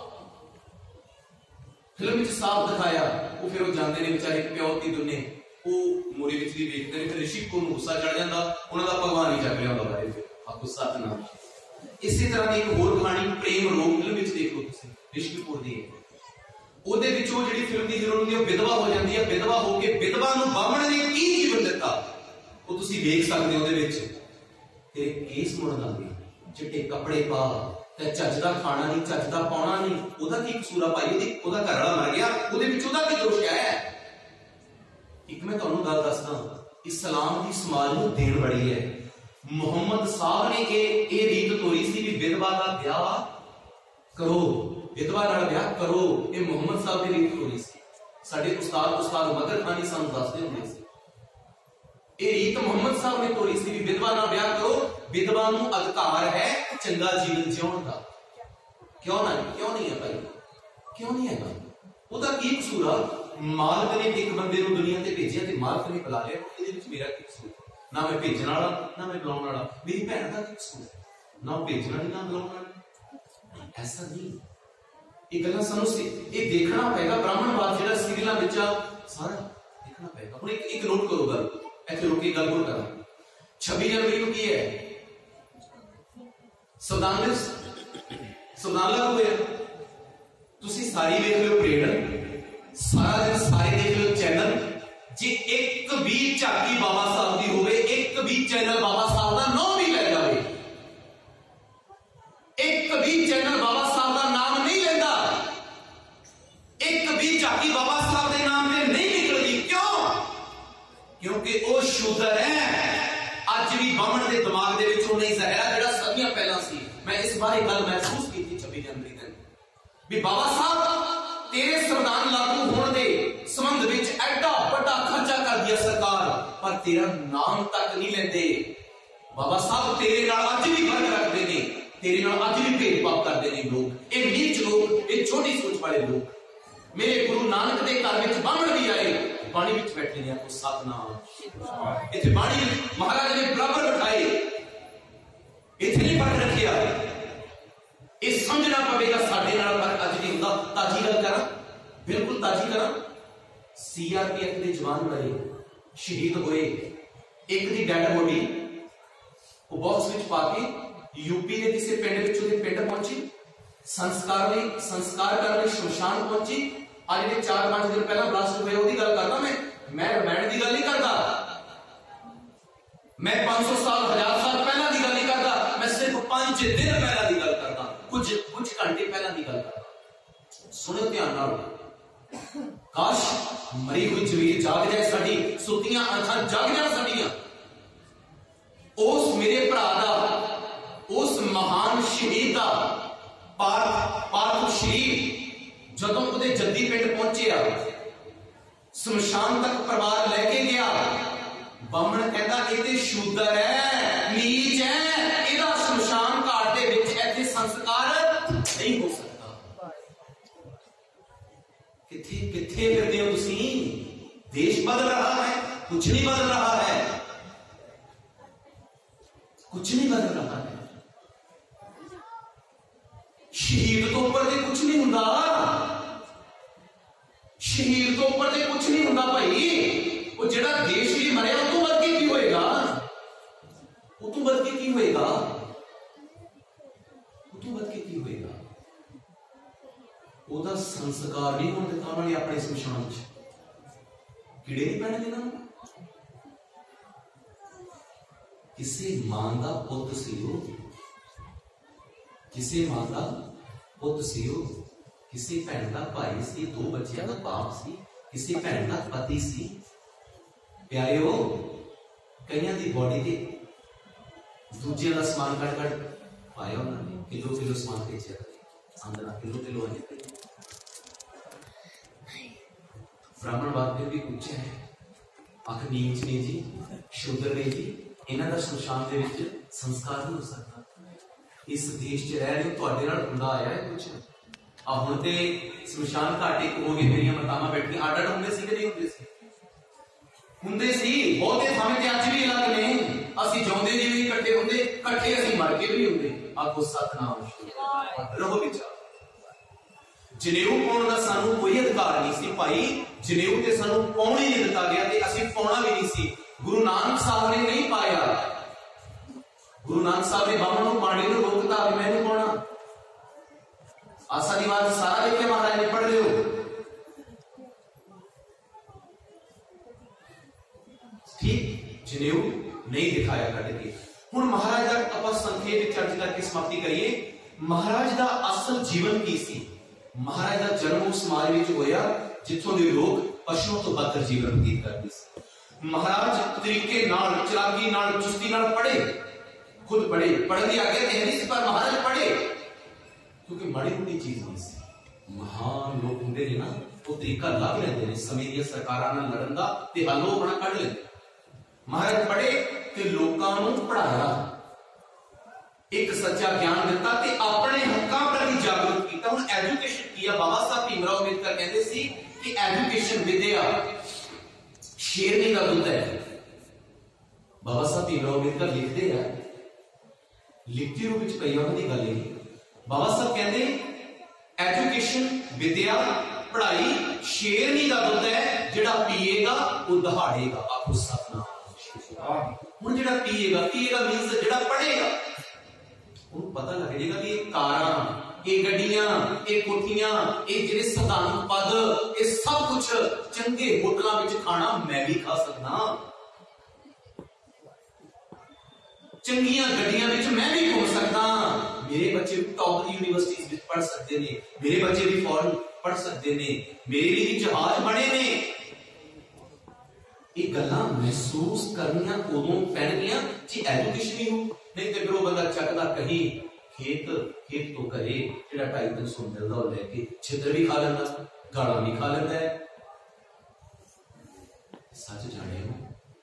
ਫਿਲਮ ਵਿੱਚ ਸਾਫ਼ ਦਿਖਾਇਆ। ਉਹ ਫਿਰ ਉਹ ਜਾਂਦੇ ਨੇ ਵਿਚਾਰੇ ਪਿਓ ਦੀ ਦੁਨੇ, ਉਹ ਮੋਰੀ ਵਿੱਚ ਵੀ ਵੇਖਦੇ ਨੇ। ਫਿਰ ਰਿਸ਼ੀ ਕਪੂਰ ਨੂੰ ਗੁੱਸਾ ਚੜ ਜਾਂਦਾ, ਉਹਨਾਂ ਦਾ ਭਗਵਾਨ ਹੀ ਚੱਕ ਲਿਆਉਂਦਾ ਬਾਰੇ, ਫਿਰ ਆ ਗੁੱਸਾ ਨਾ। ਇਸੇ ਤਰ੍ਹਾਂ ਦੀ ਇੱਕ ਹੋਰ ਕਹਾਣੀ ਪ੍ਰੇਮ ਰੋਗ ਫਿਲਮ ਵਿੱਚ ਦੇਖ ਲਓ ਤੁਸੀਂ, ਰਿਸ਼ੀ ਕਪੂਰ ਦੀ ਹੈ। ਉਹਦੇ ਵਿੱਚ ਉਹ ਜਿਹੜੀ ਫਿਲਮ ਦੀ ਹੀਰੋਇਨ ਹੁੰਦੀ ਹੈ, ਵਿਧਵਾ ਹੋ ਜਾਂਦੀ ਹੈ। ਵਿਧਵਾ ਹੋ ਕੇ ਵਿਧਵਾ ਨੂੰ ਬਾਹਮਣ ਨੇ ਕੀ ਜੀਵਨ ਦਿੱਤਾ, ਉਹ ਤੁਸੀਂ ਵੇਖ ਸਕਦੇ ਹੋ। ਉਹਦੇ ਵਿੱਚ ਤੇਰੇ ਕੇਸ ਮੁੜਨ ਲੱਗੇ, ਚਿੱਟੇ ਕੱਪੜੇ ਪਾ, ਤੇ ਚੱਜ ਦਾ ਖਾਣਾ ਨਹੀਂ, ਚੱਜ ਦਾ ਪਾਉਣਾ ਨਹੀਂ, ਉਹਦਾ ਕੀ ਕਸੂਰ ਆ ਭਾਈ? ਉਹਦੀ ਉਹਦਾ ਘਰ ਵਾਲਾ ਮਰ ਗਿਆ, ਉਹਦੇ ਵਿੱਚ ਉਹਦਾ ਕੀ ਦੋਸ਼ ਹੈ? ਇੱਕ ਮੈਂ ਤੁਹਾਨੂੰ ਗੱਲ ਦੱਸਦਾ, ਇਸਲਾਮ ਦੀ ਸਮਾਜ ਨੂੰ ਦੇਣ ਬੜੀ ਹੈ। ਮੁਹੰਮਦ ਸਾਹਿਬ ਨੇ ਇਹ ਇਹ ਰੀਤ ਤੋਰੀ ਸੀ ਵੀ ਵਿਧਵਾ ਦਾ ਵਿਆਹ ਕਰੋ, ਵਿਧਵਾ ਨਾਲ ਵਿਆਹ ਕਰੋ। ਇਹ ਮੁਹੰਮਦ ਸਾਹਿਬ ਦੀ ਰੀਤ ਤੋਰੀ ਸੀ। ਸਾਡੇ ਉਸਤਾਦ ਉਸਤਾਦ ਮਦਰ ਖਾਨੀ ਸਾਨੂੰ ਦੱਸਦੇ ਹੁੰਦੇ ਸੀ, ਇਹ ਰੀਤ ਮੁਹੰਮਦ ਸਾਹਿਬ ਨੇ ਤੋਰੀ ਸੀ ਵੀ ਵਿਧਵਾ ਨਾਲ ਵਿਆਹ ਕਰੋ, ਵਿਧਵਾ ਨੂੰ ਅਧਿਕਾਰ ਹੈ ਚੰਗਾ ਜੀਵਨ ਜਿਉਣ ਦਾ। ਕਿਉਂ ਨਾ? ਕਿਉਂ ਨਹੀਂ ਹੈ ਭਾਈ? ਕਿਉਂ ਨਹੀਂ ਹੈਗਾ? ਉਹਦਾ ਕੀ ਕਸੂਰ ਆ? ਮਾਲਕ ਨੇ ਇੱਕ ਬੰਦੇ ਨੂੰ ਦੁਨੀਆ ਤੇ ਭੇਜਿਆ ਤੇ ਮਾਲਕ ਨੇ ਬੁਲਾ ਲਿਆ, ਇਹਦੇ ਵਿੱਚ ਮੇਰਾ ਕੀ ਕਸੂਰ? ਨਾ ਮੈਂ ਭੇਜਣ ਵਾਲਾ, ਨਾ ਮੈਂ ਬੁਲਾਉਣ ਵਾਲਾ। ਮੇਰੀ ਭੈਣ ਦਾ ਕੀ ਕਸੂਰ? ਨਾ ਭੇਜਣ ਵਾਲੀ, ਨਾ ਬੁਲਾਉਣ ਵਾਲੀ। ਐਸਾ ਨਹੀਂ। ਇਹ ਗੱਲਾਂ ਸਾਨੂੰ ਇਹ ਦੇਖਣਾ ਪਏਗਾ। ਬ੍ਰਾਹਮਣਵਾਦ ਜਿਹੜਾ ਸੀਰੀਅਲਾਂ ਵਿੱਚ ਆ, ਸਾਰਾ ਦੇਖਣਾ ਪਏਗਾ। ਹੁਣ ਇੱਕ ਇੱਕ ਨੋਟ ਕਰੋ ਗੱਲ, ਇੱਥੇ ਰੁਕ ਕੇ ਗੱਲ ਹੋਰ ਕਰਾਂ। ਛੱਬੀ ਜਨਵਰੀ ਨੂੰ ਕੀ ਹੈ? ਸੰਵਿਧਾਨ ਦਿਵਸ, ਸੰਵਿਧਾਨ ਲਾਗੂ ਹੋਇਆ। ਤੁਸੀਂ ਸਾਰੀ ਵੇਖ ਲਿਓ ਪਰੇਡ, ਸਾਰਾ ਦਿਨ ਸਾਰੇ ਦੇਖ ਲਿਓ ਚੈਨਲ। ਜੇ ਇੱਕ ਵੀ ਝਾਕੀ ਬਾਬਾ ਸਾਹਿਬ ਦੀ ਹੋਵੇ, ਇੱਕ ਵੀ ਚੈਨਲ ਬਾਬਾ ਸਾਹਿਬ ਦਾ ਨਾਮ ਵੀ ਲੈ ਜਾਵੇ, ਇੱਕ ਵੀ ਚੈਨਲ ਬਾਬਾ ਸਾਹਿਬ ਦਾ ਨਾਮ ਨਹੀਂ ਲੈਂਦਾ, ਇੱਕ ਵੀ ਝਾਕੀ ਬਾਬਾ ਸਾਹਿਬ ਦੇ ਨਾਮ ਤੇ ਨਹੀਂ ਨਿਕਲਦੀ। ਕਿਉਂ? ਕਿਉਂਕਿ ਉਹ ਸ਼ੂਦਰ ਹੈ। ਅੱਜ ਵੀ ਬਾਹਮਣ ਦੇ ਦਿਮਾਗ ਦੇ ਵਿੱਚ ਉਹ ਨਹੀਂ ਜ਼ਹਿਰਾ ਜਿਹੜਾ ਸਦੀਆਂ ਪਹਿਲਾਂ ਸੀ। ਮੈਂ ਇਸ ਬਾਰੇ ਗੱਲ ਮਹਿਸੂਸ ਕੀਤੀ ਛੱਬੀ ਜਨਵਰੀ ਦਿਨ ਵੀ ਬਾਬਾ ਸਾਹਿਬ ਤੇਰੇ ਸੰਵਿਧਾਨ ਲਾਗੂ ਹੋਣ ਦੇ ਸੰਬੰਧ ਵਿੱਚ ਐਡਾ ਵੱਡਾ ਖਰਚਾ ਕਰਦੀ ਹੈ ਸਰਕਾਰ, ਪਰ ਤੇਰਾ ਨਾਮ ਤੱਕ ਨਹੀਂ ਲੈਂਦੇ। ਬਾਬਾ ਸਾਹਿਬ ਤੇਰੇ ਨਾਲ ਅੱਜ ਵੀ ਫਰਕ ਰੱਖਦੇ ਨੇ, ਤੇਰੇ ਨਾਲ ਅੱਜ ਵੀ ਭੇਦਭਾਵ ਕਰਦੇ ਨੇ ਲੋਕ। ਇਹ ਨੀਚ ਲੋਕ, ਇਹ ਛੋਟੀ ਸੋਚ ਵਾਲੇ ਲੋਕ। ਮੇਰੇ ਗੁਰੂ ਨਾਨਕ ਦੇ ਘਰ ਵਿੱਚ ਬਾਹਮਣ ਵੀ ਆਏ, ਬਾਣੀ ਵਿੱਚ ਬੈਠੇ ਨੇ। ਆਪਕੋ ਸਤਨਾਮ। ਇੱਥੇ ਬਾਣੀ ਮਹਾਰਾਜ ਨੇ ਬਰਾਬਰ ਬਿਠਾਏ, ਇੱਥੇ ਨਹੀਂ ਫਰਕ ਰੱਖਿਆ। ਇਹ ਸਮਝਣਾ ਪਵੇਗਾ ਸਾਡੇ ਨਾਲ ਫਰਕ ਅੱਜ ਨਹੀਂ ਹੁੰਦਾ। ਤਾਜੀ ਗੱਲ ਕਰਾਂ, ਬਿਲਕੁਲ ਤਾਜੀ ਕਰਾਂ। ਸੀ ਆਰ ਪੀ ਐਫ ਦੇ ਜਵਾਨ ਮਰੇ, ਸ਼ਹੀਦ ਹੋਏ। ਇੱਕ ਦੀ ਡੈਡ ਬੋਡੀ ਉਹ ਬਾਕਸ ਵਿੱਚ ਪਾ ਕੇ यूपी के किसी पिंड विच उहदे पिंड पहुंची, संस्कार लई संस्कार करने शमशान पहुंची। आज जिहड़े चार पांच दिन पहला ब्लास्ट होया ओहदी गल करदा मैं मैं रामायण की गल नहीं करता, मैं पांच सौ साल हजार साल पहला की गल नहीं करता, मैं सिर्फ पांच दिन पहला की गल करता, कुछ कुछ घंटे पहला की गल करता। सुनो ध्यान नाल, काश मरी हुई जमीर जाग जाए साडी, सुतियां अखां जाग जाए साडियां। उस मेरे भरा दा, उस महान शहीद दा पार्थ पार्थ शरीर जदों उहदे जद्दी पिंड पहुंचे, शमशान तक परिवार लेके गया। बामण कहता ये ते शूदर है, नीच है, इहदा शमशान घाट दे विच इत्थे संस्कार नहीं हो सकता। किथे किथे फिरदे हो तुसीं? देश बदल रहा है, कुछ नहीं बदल रहा है, कुछ नहीं बदल रहा है। शहीद तो ऊपर ते कुछ नहीं हुंदा, शहीद तो ऊपर ते कुछ नहीं हुंदा भाई। वो जेड़ा देश लिए मरिया उस तो बढ़ के की होएगा, उस तो बढ़ के की होएगा, उस तो बढ़ के की होएगा। ओदा संस्कार नहीं होने दिता उन्होंने अपने शमशान च, कीड़े नहीं पैणगे ना। किसी मां दा पुੱਤ ਸੀ ਉਹ, किसी मां दा पुੱਤ ਸੀ ਉਹ, किसी भैन का भाई सी, दो बच्चों का बाप सी, किसी भैन का पति सी। प्यारिओ कईयां दी बॉडी ते दूजे का समान कट कट पाया उन्होंने, किलो किलो समान भेजा, आंदना किलो किलो आने। ब्राह्मण बात फिर भी कुछ है, आख नीच नहीं जी, शूद्र नहीं जी, इन्हां दा शमशान दे विच संस्कार नहीं हो सकता। इस देश च रह रहे तुहाडे नाल हुंदा आया है कुछ। आ हुण ते शमशान घाट एक हो गए, मेरियां मातावां बैठियां अड अड हुंदे सी कि नहीं हुंदे सी? हुंदे सी, बहुते थावें ते अज भी अलग ने। असीं जिउंदे जी भी इकट्ठे हुंदे, इकट्ठे असीं मर के भी हुंदे। आखो सतनाम रहो विचार। जनेऊ पाउण दा सानू कोई अधिकार नहीं सी भाई, जनेऊ ते सानू पाउण ही नहीं दिता गया ते असीं पाउणा भी नहीं सी। गुरु नानक साहब ने नहीं पाया, गुरु नानक साहब ने बामण नूं पाणी नूं रोकता, मैं नहीं पाउणा। आसा दी बात सारा लिखे महाराज ने पढ़ लियो। ठीक, जनेऊ नहीं दिखाया कट के। हुण महाराज दा आपां संक्षेप विच चर्चा करके समाप्ति करिए। महाराज दा असल जीवन की सी? महाराज दा जन्म उस समाज विच होया जिथों दे लोग पशुओं तो बदतर जीवन व्यतीत करते सी। महाराज तरीके नाल, चलाकी नाल, चुस्ती नाल पढ़े, खुद पढ़े, पढ़ने की आज्ञा नहीं सी पर महाराज पढ़े, क्योंकि बड़ी बड़ी चीज नहीं सी। महान लोग होंगे ने ना, वो तरीका लग लेंदे ने समय दी सरकारां नाल लड़न दा ते हलो अपना कढ लेंदे। महाराज पढ़े ते लोकां नूं पढ़ाया, एक सच्चा ज्ञान दिता ते अपने हक्कां प्रति जागरूक कीता। हुण एजुकेशन की है, बाबा साहब भीमराव अंबेडकर कहते सी कि एजुकेशन विद्या शेरनी का दुध है। बाबा साहब भीमराव अंबेडकर लिखते हैं, लिखती रूप में कई उन्होंने गल है। बाबा साहब कहते एजुकेशन विद्या पढ़ाई शेरनी का दुध है, जिहड़ा पीएगा वो दहाड़ेगा। आपको सतनाम। हुण जिहड़ा पीएगा, पीएगा मींस जिहड़ा पढ़ेगा, उन्हें पता लग जाएगा भी ये कारां, ये गड्डियां, ये कोठियां, ये जिहड़े सधारण पद, ये सब कुछ चंगे होटलों में खाना मैं भी खा सकदा, चंगियां गड्डियां में मैं भी घूम सकदा, मेरे बच्चे भी टॉप यूनिवर्सिटीज में पढ़ सकते ने, मेरे बच्चे भी फॉरेन पढ़ सकते ने, मेरे लिए भी जहाज बने ने। ये गल्लां महसूस करनियां उदों पैणगियां जी एजुकेशन ही हो, नहीं तो फिर वो बंदा चकदा कहीं खेत खेत तो करे जिहड़ा ढाई तीन सौ मिलदा वो लेके छित्र भी खा लेंदा, गालां भी खा लेंदा है। सच जाने हो,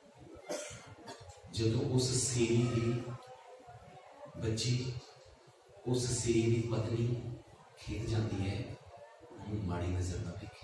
जदों उस सेरी दी बच्ची, उस सेरी दी पत्नी खेत जाती है, उन्हें माड़ी नजर ना देखी।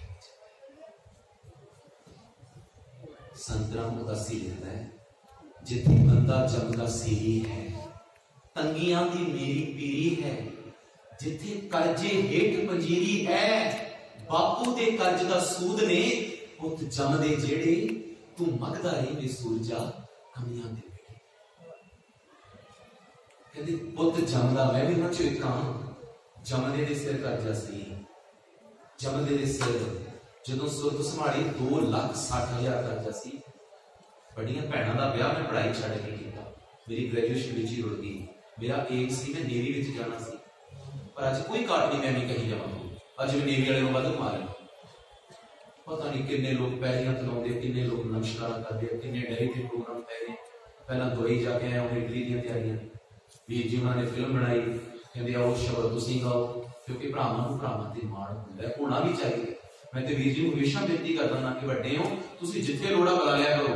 संतरा उदासी लेता है, जिथे बंदा जमदा सेरी है, तंगियां दी मेरी पीरी है, जिथे कर्जे हेठ पंजीरी है, बापू दे कर्ज दा सूद ने, उत जमदे जेड़े, तू मगदा रही वे सूरजा कमियां दे बेटे। कहते पुत जमदा मैं भी उन्हां चों इक हां। जमदे दे सिर कर्जा सी, जमदे दे सिर जदों सुरत संभाली दो लाख साठ हजार कर्जा सी। बड़ियां भैणां दा ब्याह मैं पढ़ाई छड्ड के कीता, मेरी ग्रेजुएशन विच ही रुड़ गई। मेरा एम सी मैं नेवी विच जाना सी, पर अज कोई काट नहीं मैं भी कहीं जावां। अज मैं नेवी वाले नूं वध मारे, पता नहीं किन्ने लोग पैरियां तलाउंदे, किन्ने लोग नमस्कार करदे, किन्ने डेरी के प्रोग्राम पै गए। पहला दुबई जाके आया हूं, इटली दी तैयारियां। वीर जी उन्होंने फिल्म बनाई, कहते आओ शब्द तुसीं गाओ, क्योंकि भरावां नूं भरावां ते माण हुंदा है, होना भी चाहिए। मैं ते वीर जी नूं हमेशा बेनती करदा ना कि वड्डे हो तुसीं जिथे लोड़ा बुला लिया करो,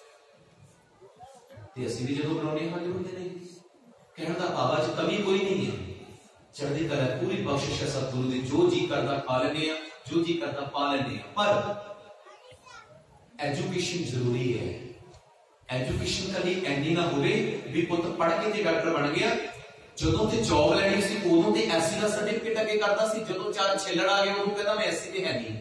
ते असीं भी जदों बुलाउने हाजिर हुंदे ने। कहण दा भाव च कमी कोई नहीं है, चढ़दी कला पूरी बख्शिश है सतगुरु दी। जो जी करदा खा लैंदे आ, जो जी करदा पा लैंदे आ, पर एजुकेशन जरूरी है। एजुकेशन कभी एनी ना होवे भी पुत पढ़ के ते डॉक्टर बन गया, जदों ते जॉब लैनी सी उदों ते एससी दा सर्टिफिकेट अगे करदा सी, जदों चार छेलड़ आ गए उदों कहंदा मैं एससी ते है नहीं।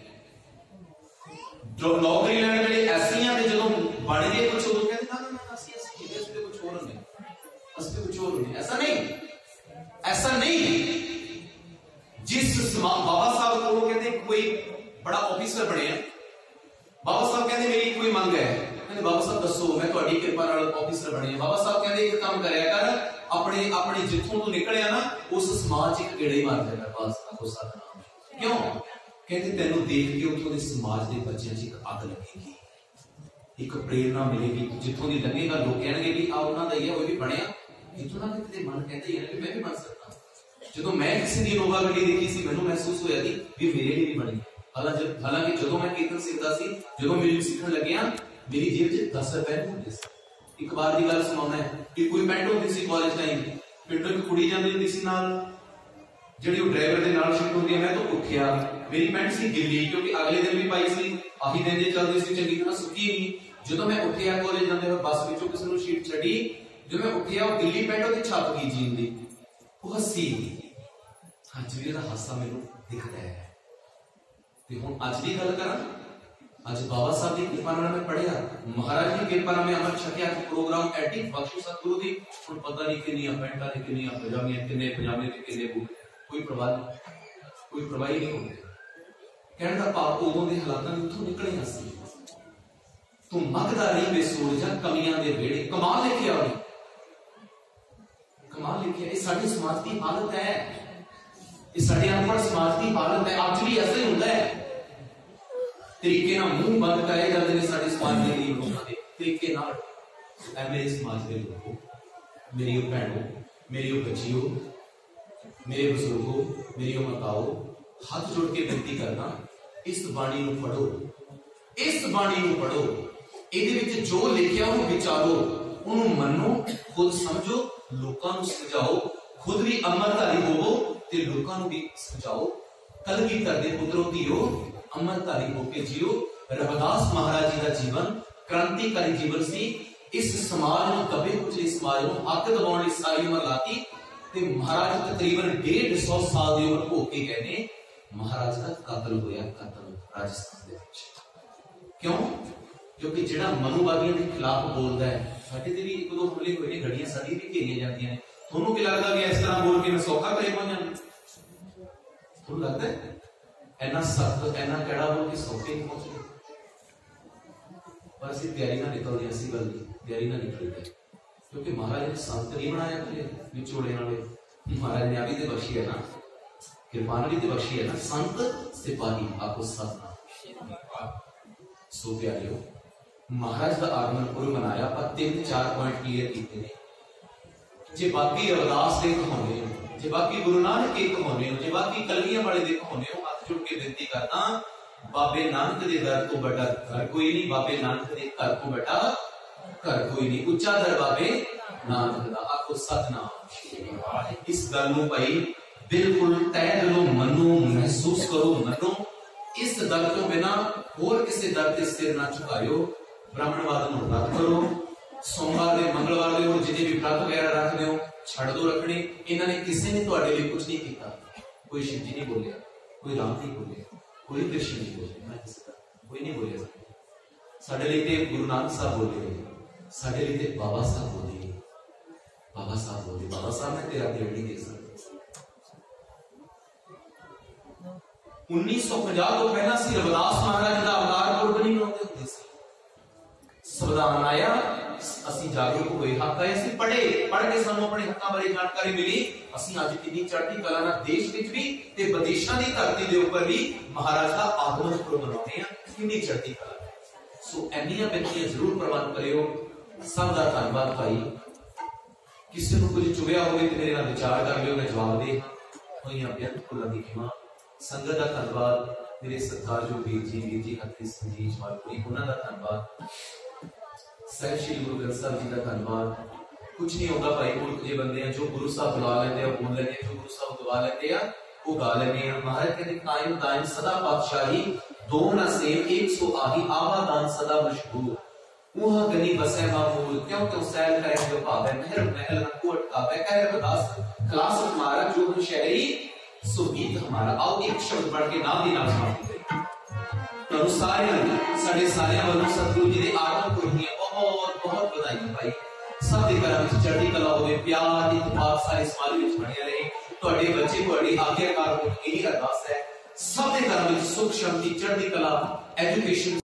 जो नौकरी लैण वेले एससीआं ते जदों बन गए कुछ उदों कहंदे ना ना असि असि इस ते कुछ और नहीं, असि कुछ और नहीं। ऐसा नहीं, ऐसा नहीं। जिस बाबा साहब को कहते कोई बड़ा ऑफिसर बने, बाबा साहब कहते मेरी कोई मंग है, कहते बाबा साहब दसो मैं तुम्हारी कृपा नाल ऑफिसर बने। बाबा साहब कहते एक काम करया कर, अपने अपने जिथों तू निकलिया ना उस समाज एक गेड़ा ही मार देना बस। आपको सतनाम क्यों कहते तेनू देख के उथों दे समाज दे बच्चों च एक अग लगेगी, एक प्रेरणा मिलेगी। जिथों दी लगेगा लोग कहणगे भी आ उन्हां दा ही है, वो भी बनया। इथों ना किते मन कहते ही है मैं भी बन सकता। जो मैं किसी की नोवा गड्डी देखी सी मैनू महसूस होया कि भी मेरे लिए भी बनी। हालांकि जो मैं कीर्तन सीखता सी, जो म्यूजिक सीखण लग्या मेरी जेब च दस रुपए होंदे सी। एक बार की गल सुनाउणा है कि कोई पेंट होंदी सी कॉलेज टाइम, पिंडों एक कुड़ी जांदी हुंदी सी नाल, जिहड़ी वो ड्राइवर दे नाल शिफ्ट होंदी है। मैं तो उठिया, मेरी पेंट सी गिल्ली क्योंकि अगले दिन भी पाई सी, आही दिन जे चलदी सी चंगी तरह सुक्की नहीं। जो मैं उठिया कॉलेज जांदे होए बस विचों किसी नूं शीट छड्डी, जो मैं उठिया वो गिल्ली पेंट ओदी छप गई जीन दी, वो हसी। अज भी हासा मैनू दिखता है। ते हुण अज दी गल करां, अज बाबा साहब की कृपा नाल मैं पढ़िया, महाराज की कृपा नाल मैं अमृत छकिया, प्रोग्राम एडी बख्शिश सतगुरु दी। हुण पता नहीं किन्नियां पैंटां ने, किन्नियां पजामियां, किन्ने पजामे ते किन्ने बूट, कोई परवाह नहीं, कोई परवाह ही नहीं होंदी। कहण दा भाव उदों दे हालातां विचों निकले असीं। तू मगदा रही बेसूर जा कमियां दे वेड़े, कमाल लिखिया होई, कमाल लिखिया। ये साडी समाज की हालत है, ये साडे अनपढ़ समाज की हालत है। अज भी ऐसा ही होंदा है, तरीके नाल मुंह बंद करे जांदे ने साडे समाज दे लोकां दे तरीके नाल। ऐ मेरे समाज दे लोगो, मेरी भैणों, मेरी बच्चियों, मेरे बुजुर्गों, मेरी माताओं, हाथ जोड़ के बेनती करना, इस बाणी नूं पढ़ो, इस बाणी नूं पढ़ो। इहदे विच जो लिखिया उहनूं विचारो, उहनूं मन्नो, खुद समझो, लोकां नूं समझाओ, खुद भी अमरधारी होवो ते लोकां नूं भी समझाओ। कलगीधर दे पुत्रो धीओ, अमरधारी होके जियो। रविदास महाराज जी का जीवन क्रांतिकारी जीवन सी। इस समाज नूं दबे कुचले समाज नूं हक दबाउण लई सारी उमर लाती ते महाराज तकरीबन डेढ़ सौ साल दी उमर हो के गए ने। महाराज का कत्ल होया, कत्ल राजस्थान दे विच। क्यों? क्योंकि जिहड़ा मनुवादियों के खिलाफ बोलता है, साडे ते भी एक दो हमले होए ने, गड्डियां साडी भी घेरियां जांदियां ने। ਤੁਹਾਨੂੰ ਕੀ ਲੱਗਦਾ ਵੀ ਇਸ ਤਰ੍ਹਾਂ ਬੋਲ ਕੇ ਮੈਂ ਸੌਖਾ ਕਰੇ ਪਹੁੰਚਾਂ? ਤੁਹਾਨੂੰ ਲੱਗਦਾ ਇੰਨਾ ਸਖਤ ਇੰਨਾ ਕਿਹੜਾ ਬੋਲ ਕੇ ਸੌਖੇ ਨਹੀਂ ਪਹੁੰਚੇ? ਪਰ ਅਸੀਂ ਤਿਆਰੀ ਨਾਲ ਨਿਕਲਦੇ, ਅਸੀਂ ਗੱਲ ਦੀ ਤਿਆਰੀ ਨਾਲ ਨਿਕਲਦੇ, ਕਿਉਂਕਿ ਮਹਾਰਾਜ ਨੇ ਸੰਤ ਨਹੀਂ ਬਣਾਇਆ ਕਿ ਵਿਚੋਲੇ ਨਾਲੇ। ਮਹਾਰਾਜ ਨੇ ਆਵੀ ਤੇ ਬਖਸ਼ੀ ਹੈ ਨਾ, ਕਿਰਪਾ ਨਾਲ ਤੇ ਬਖਸ਼ੀ ਹੈ ਨਾ, ਸੰਤ ਸਿਪਾਹੀ ਆਪੋ ਸਤਨਾਮ। ਸੋ ਪਿਆਰਿਓ, महाराज का आगमन पुरब मनाया, पर तीन चार पॉइंट क्लियर किए ने। जे बाकी रविदास दे कहाउने हो, जे बाकी गुरु नानक के कहाउने हो, जे बाकी कलगियां वाले दे कहाउने हो, हाथ जोड़ के बेनती करना, बाबे नानक दे दर तो बड़ा घर कोई नहीं, बाबे नानक दे घर को बड़ा घर कोई नहीं। उच्चा दर बाबे नानक दा, आखो सतनाम। इस गल नूं भाई बिल्कुल तय दिलों मनो, महसूस करो, मनो। इस दर तो बिना होर किसी दर ते सिर ना झुकायो। ब्राह्मणवाद नूं रद्द करो। सोमवार दे मंगलवार दे और जिन्हें भी व्रत वगैरह रखते हो छड़ दो रखने। इन्हां ने किसी ने तुहाडे लिए कुछ नहीं किया। कोई शिव जी नहीं बोलिया, कोई राम नहीं बोलिया, कोई कृष्ण नहीं बोलिया, मैं किसी का कोई नहीं बोलिया। साडे लिए ते गुरु नानक साहब बोले, साडे लिए ते बाबा साहब बोले। बाबा साहब बोले, बाबा साहब मैं तेरा पेड़ नहीं देख सकता। उन्नीस सौ पचास तो पहला सी रविदास महाराज का अवतार कुर्बानी होते होते सी। संविधान आया, ਅਸੀਂ ਜਾਗਰੂਕ ਹੋਏ, ਹੱਕ ਆਏ, ਅਸੀਂ ਪੜ੍ਹੇ, ਪੜ੍ਹ ਕੇ ਸਾਨੂੰ ਆਪਣੇ ਹੱਕਾਂ ਬਾਰੇ ਜਾਣਕਾਰੀ ਮਿਲੀ। ਅਸੀਂ ਅੱਜ ਕਿੰਨੀ ਚੜ੍ਹਦੀ ਕਲਾ ਨਾਲ ਦੇਸ਼ ਵਿੱਚ ਵੀ ਤੇ ਵਿਦੇਸ਼ਾਂ ਦੀ ਧਰਤੀ ਦੇ ਉੱਪਰ ਵੀ ਮਹਾਰਾਜ ਦਾ ਆਗਮਨ ਪੁਰਬ ਮਨਾਉਂਦੇ ਆ। ਕਿੰਨੀ ਚੜ੍ਹਦੀ ਕਲਾ। ਸੋ ਐਨੀਆਂ ਬੇਨਤੀਆਂ ਜ਼ਰੂਰ ਪ੍ਰਵਾਨ ਕਰਿਓ। ਸਭ ਦਾ ਧੰਨਵਾਦ ਭਾਈ। ਕਿਸੇ ਨੂੰ ਕੁਝ ਚੁਭਿਆ ਹੋਵੇ ਤੇ ਮੇਰੇ ਨਾਲ ਵਿਚਾਰ ਕਰ ਲਿਓ, ਮੈਂ ਜਵਾਬ ਦੇ ਹੋਈਆਂ ਬੇਅੰਤ ਫੁੱਲਾਂ ਦੀ ਖਿਮਾ। ਸੰਗਤ ਦਾ ਧੰਨਵਾਦ, ਮੇਰੇ ਸਤਿਕਾਰਯੋਗ ਵੀਰ ਜੀ, ਵੀਰ ਜੀ ਹੱਥੀ ਸੰਜੀਤ ਮਾਲਪੁਰੀ, ਉਹਨਾਂ ਦਾ ਧੰਨਵਾਦ। ਸਾਹਿਬ ਸ਼੍ਰੀ ਗੁਰੂ ਗ੍ਰੰਥ ਸਾਹਿਬ ਜੀ ਦਾ ਧੰਨਵਾਦ। ਕੁਝ ਨਹੀਂ ਹੁੰਦਾ ਭਾਈ, ਮੁਲਕ ਦੇ ਬੰਦੇ ਆ ਜੋ ਗੁਰੂ ਸਾਹਿਬ ਬੁਲਾ ਲੈਂਦੇ ਆ, ਬੋਲ ਲੈਂਦੇ ਆ, ਜੋ ਗੁਰੂ ਸਾਹਿਬ ਗਵਾ ਲੈਂਦੇ ਆ ਉਹ ਗਾ ਲੈਂਦੇ ਆ। ਮਹਾਰਾਜ ਕਹਿੰਦੇ ਕਾਇਮ ਦਾਇਮ ਸਦਾ ਪਾਤਸ਼ਾਹੀ, ਦੋ ਨਾ ਸੇਮ ਇੱਕ ਸੋ ਆਹੀ, ਆਵਾਦਾਨ ਸਦਾ ਮਸ਼ਹੂਰ। ਉਹਾਂ ਗਨੀ ਬਸੈ ਮਾਮੂਲ, ਕਿਉਂ ਕਿਉਂ ਸੈਲ ਕਰੇ ਜੋ ਭਾਵੇ, ਮਹਿਰ ਮਹਿਲ ਨਾ ਕੋ ਅਟਕਾਵੇ। ਕਹਿ ਰਵਿਦਾਸ ਖਲਾਸ ਹਮਾਰਾ ਜੋ ਹੁਣ ਸ਼ਹਿਰੀ ਸੋ ਗੀਤ ਹਮਾਰਾ। आओ एक शब्द पढ़ के नाम दी नाम समाप्ति करें। सारे साढ़े सारे वालों सतगुरु जी के आगमन पुरब दी बहुत बहुत बधाई भाई। सब के घरों में चढ़ती कला होवे, प्यार इत्तेफाक सारे समाज में बने रहे। तुहाडे बच्चे तुहाडी आज्ञाकार होण, यही अरदास है। सब के घरों में सुख शांति चढ़ती कला एजुकेशन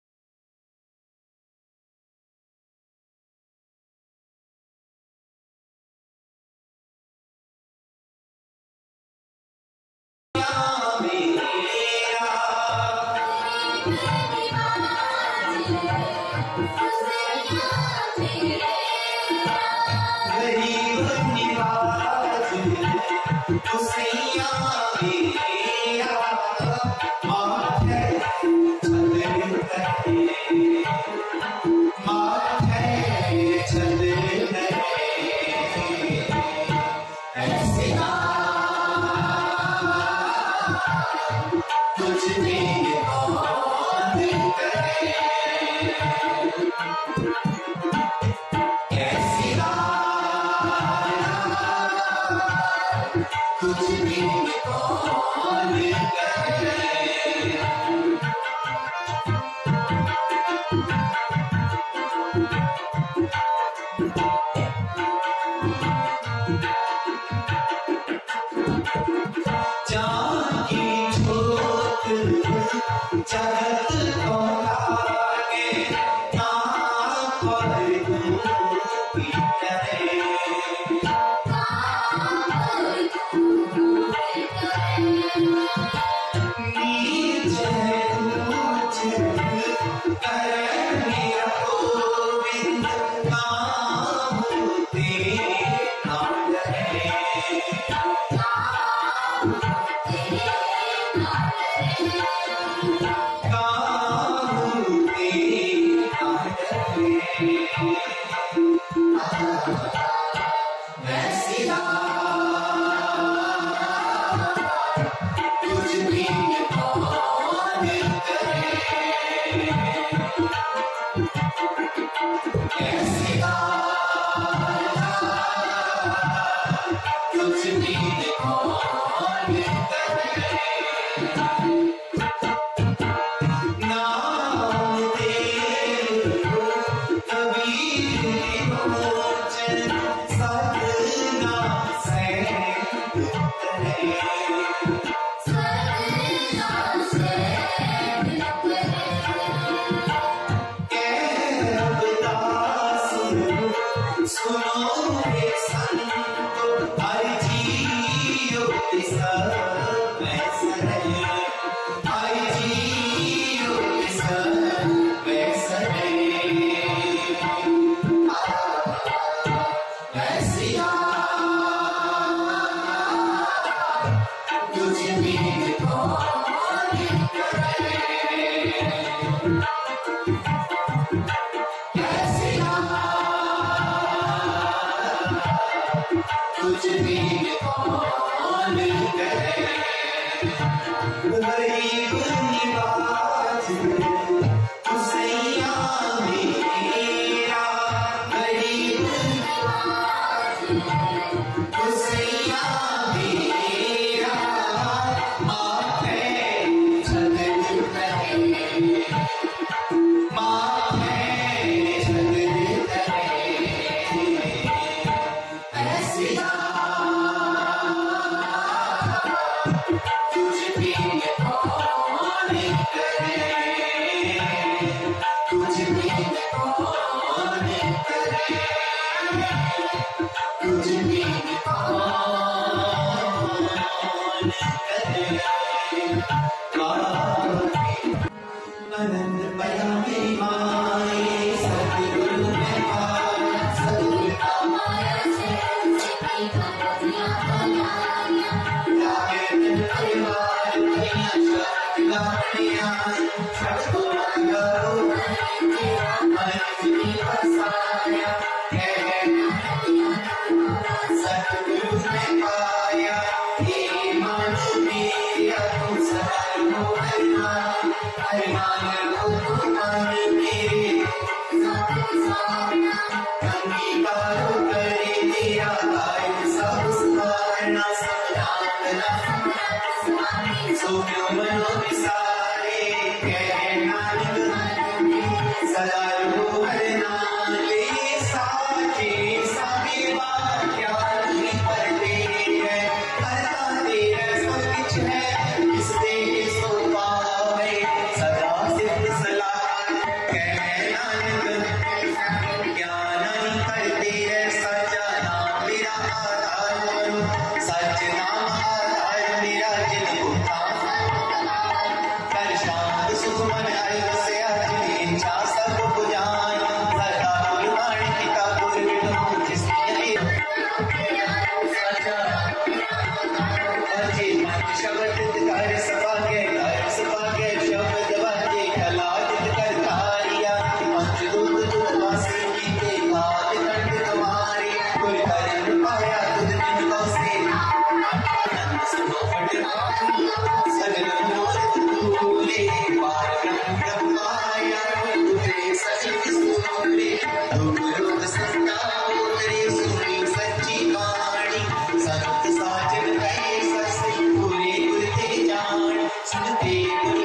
Yes. Deep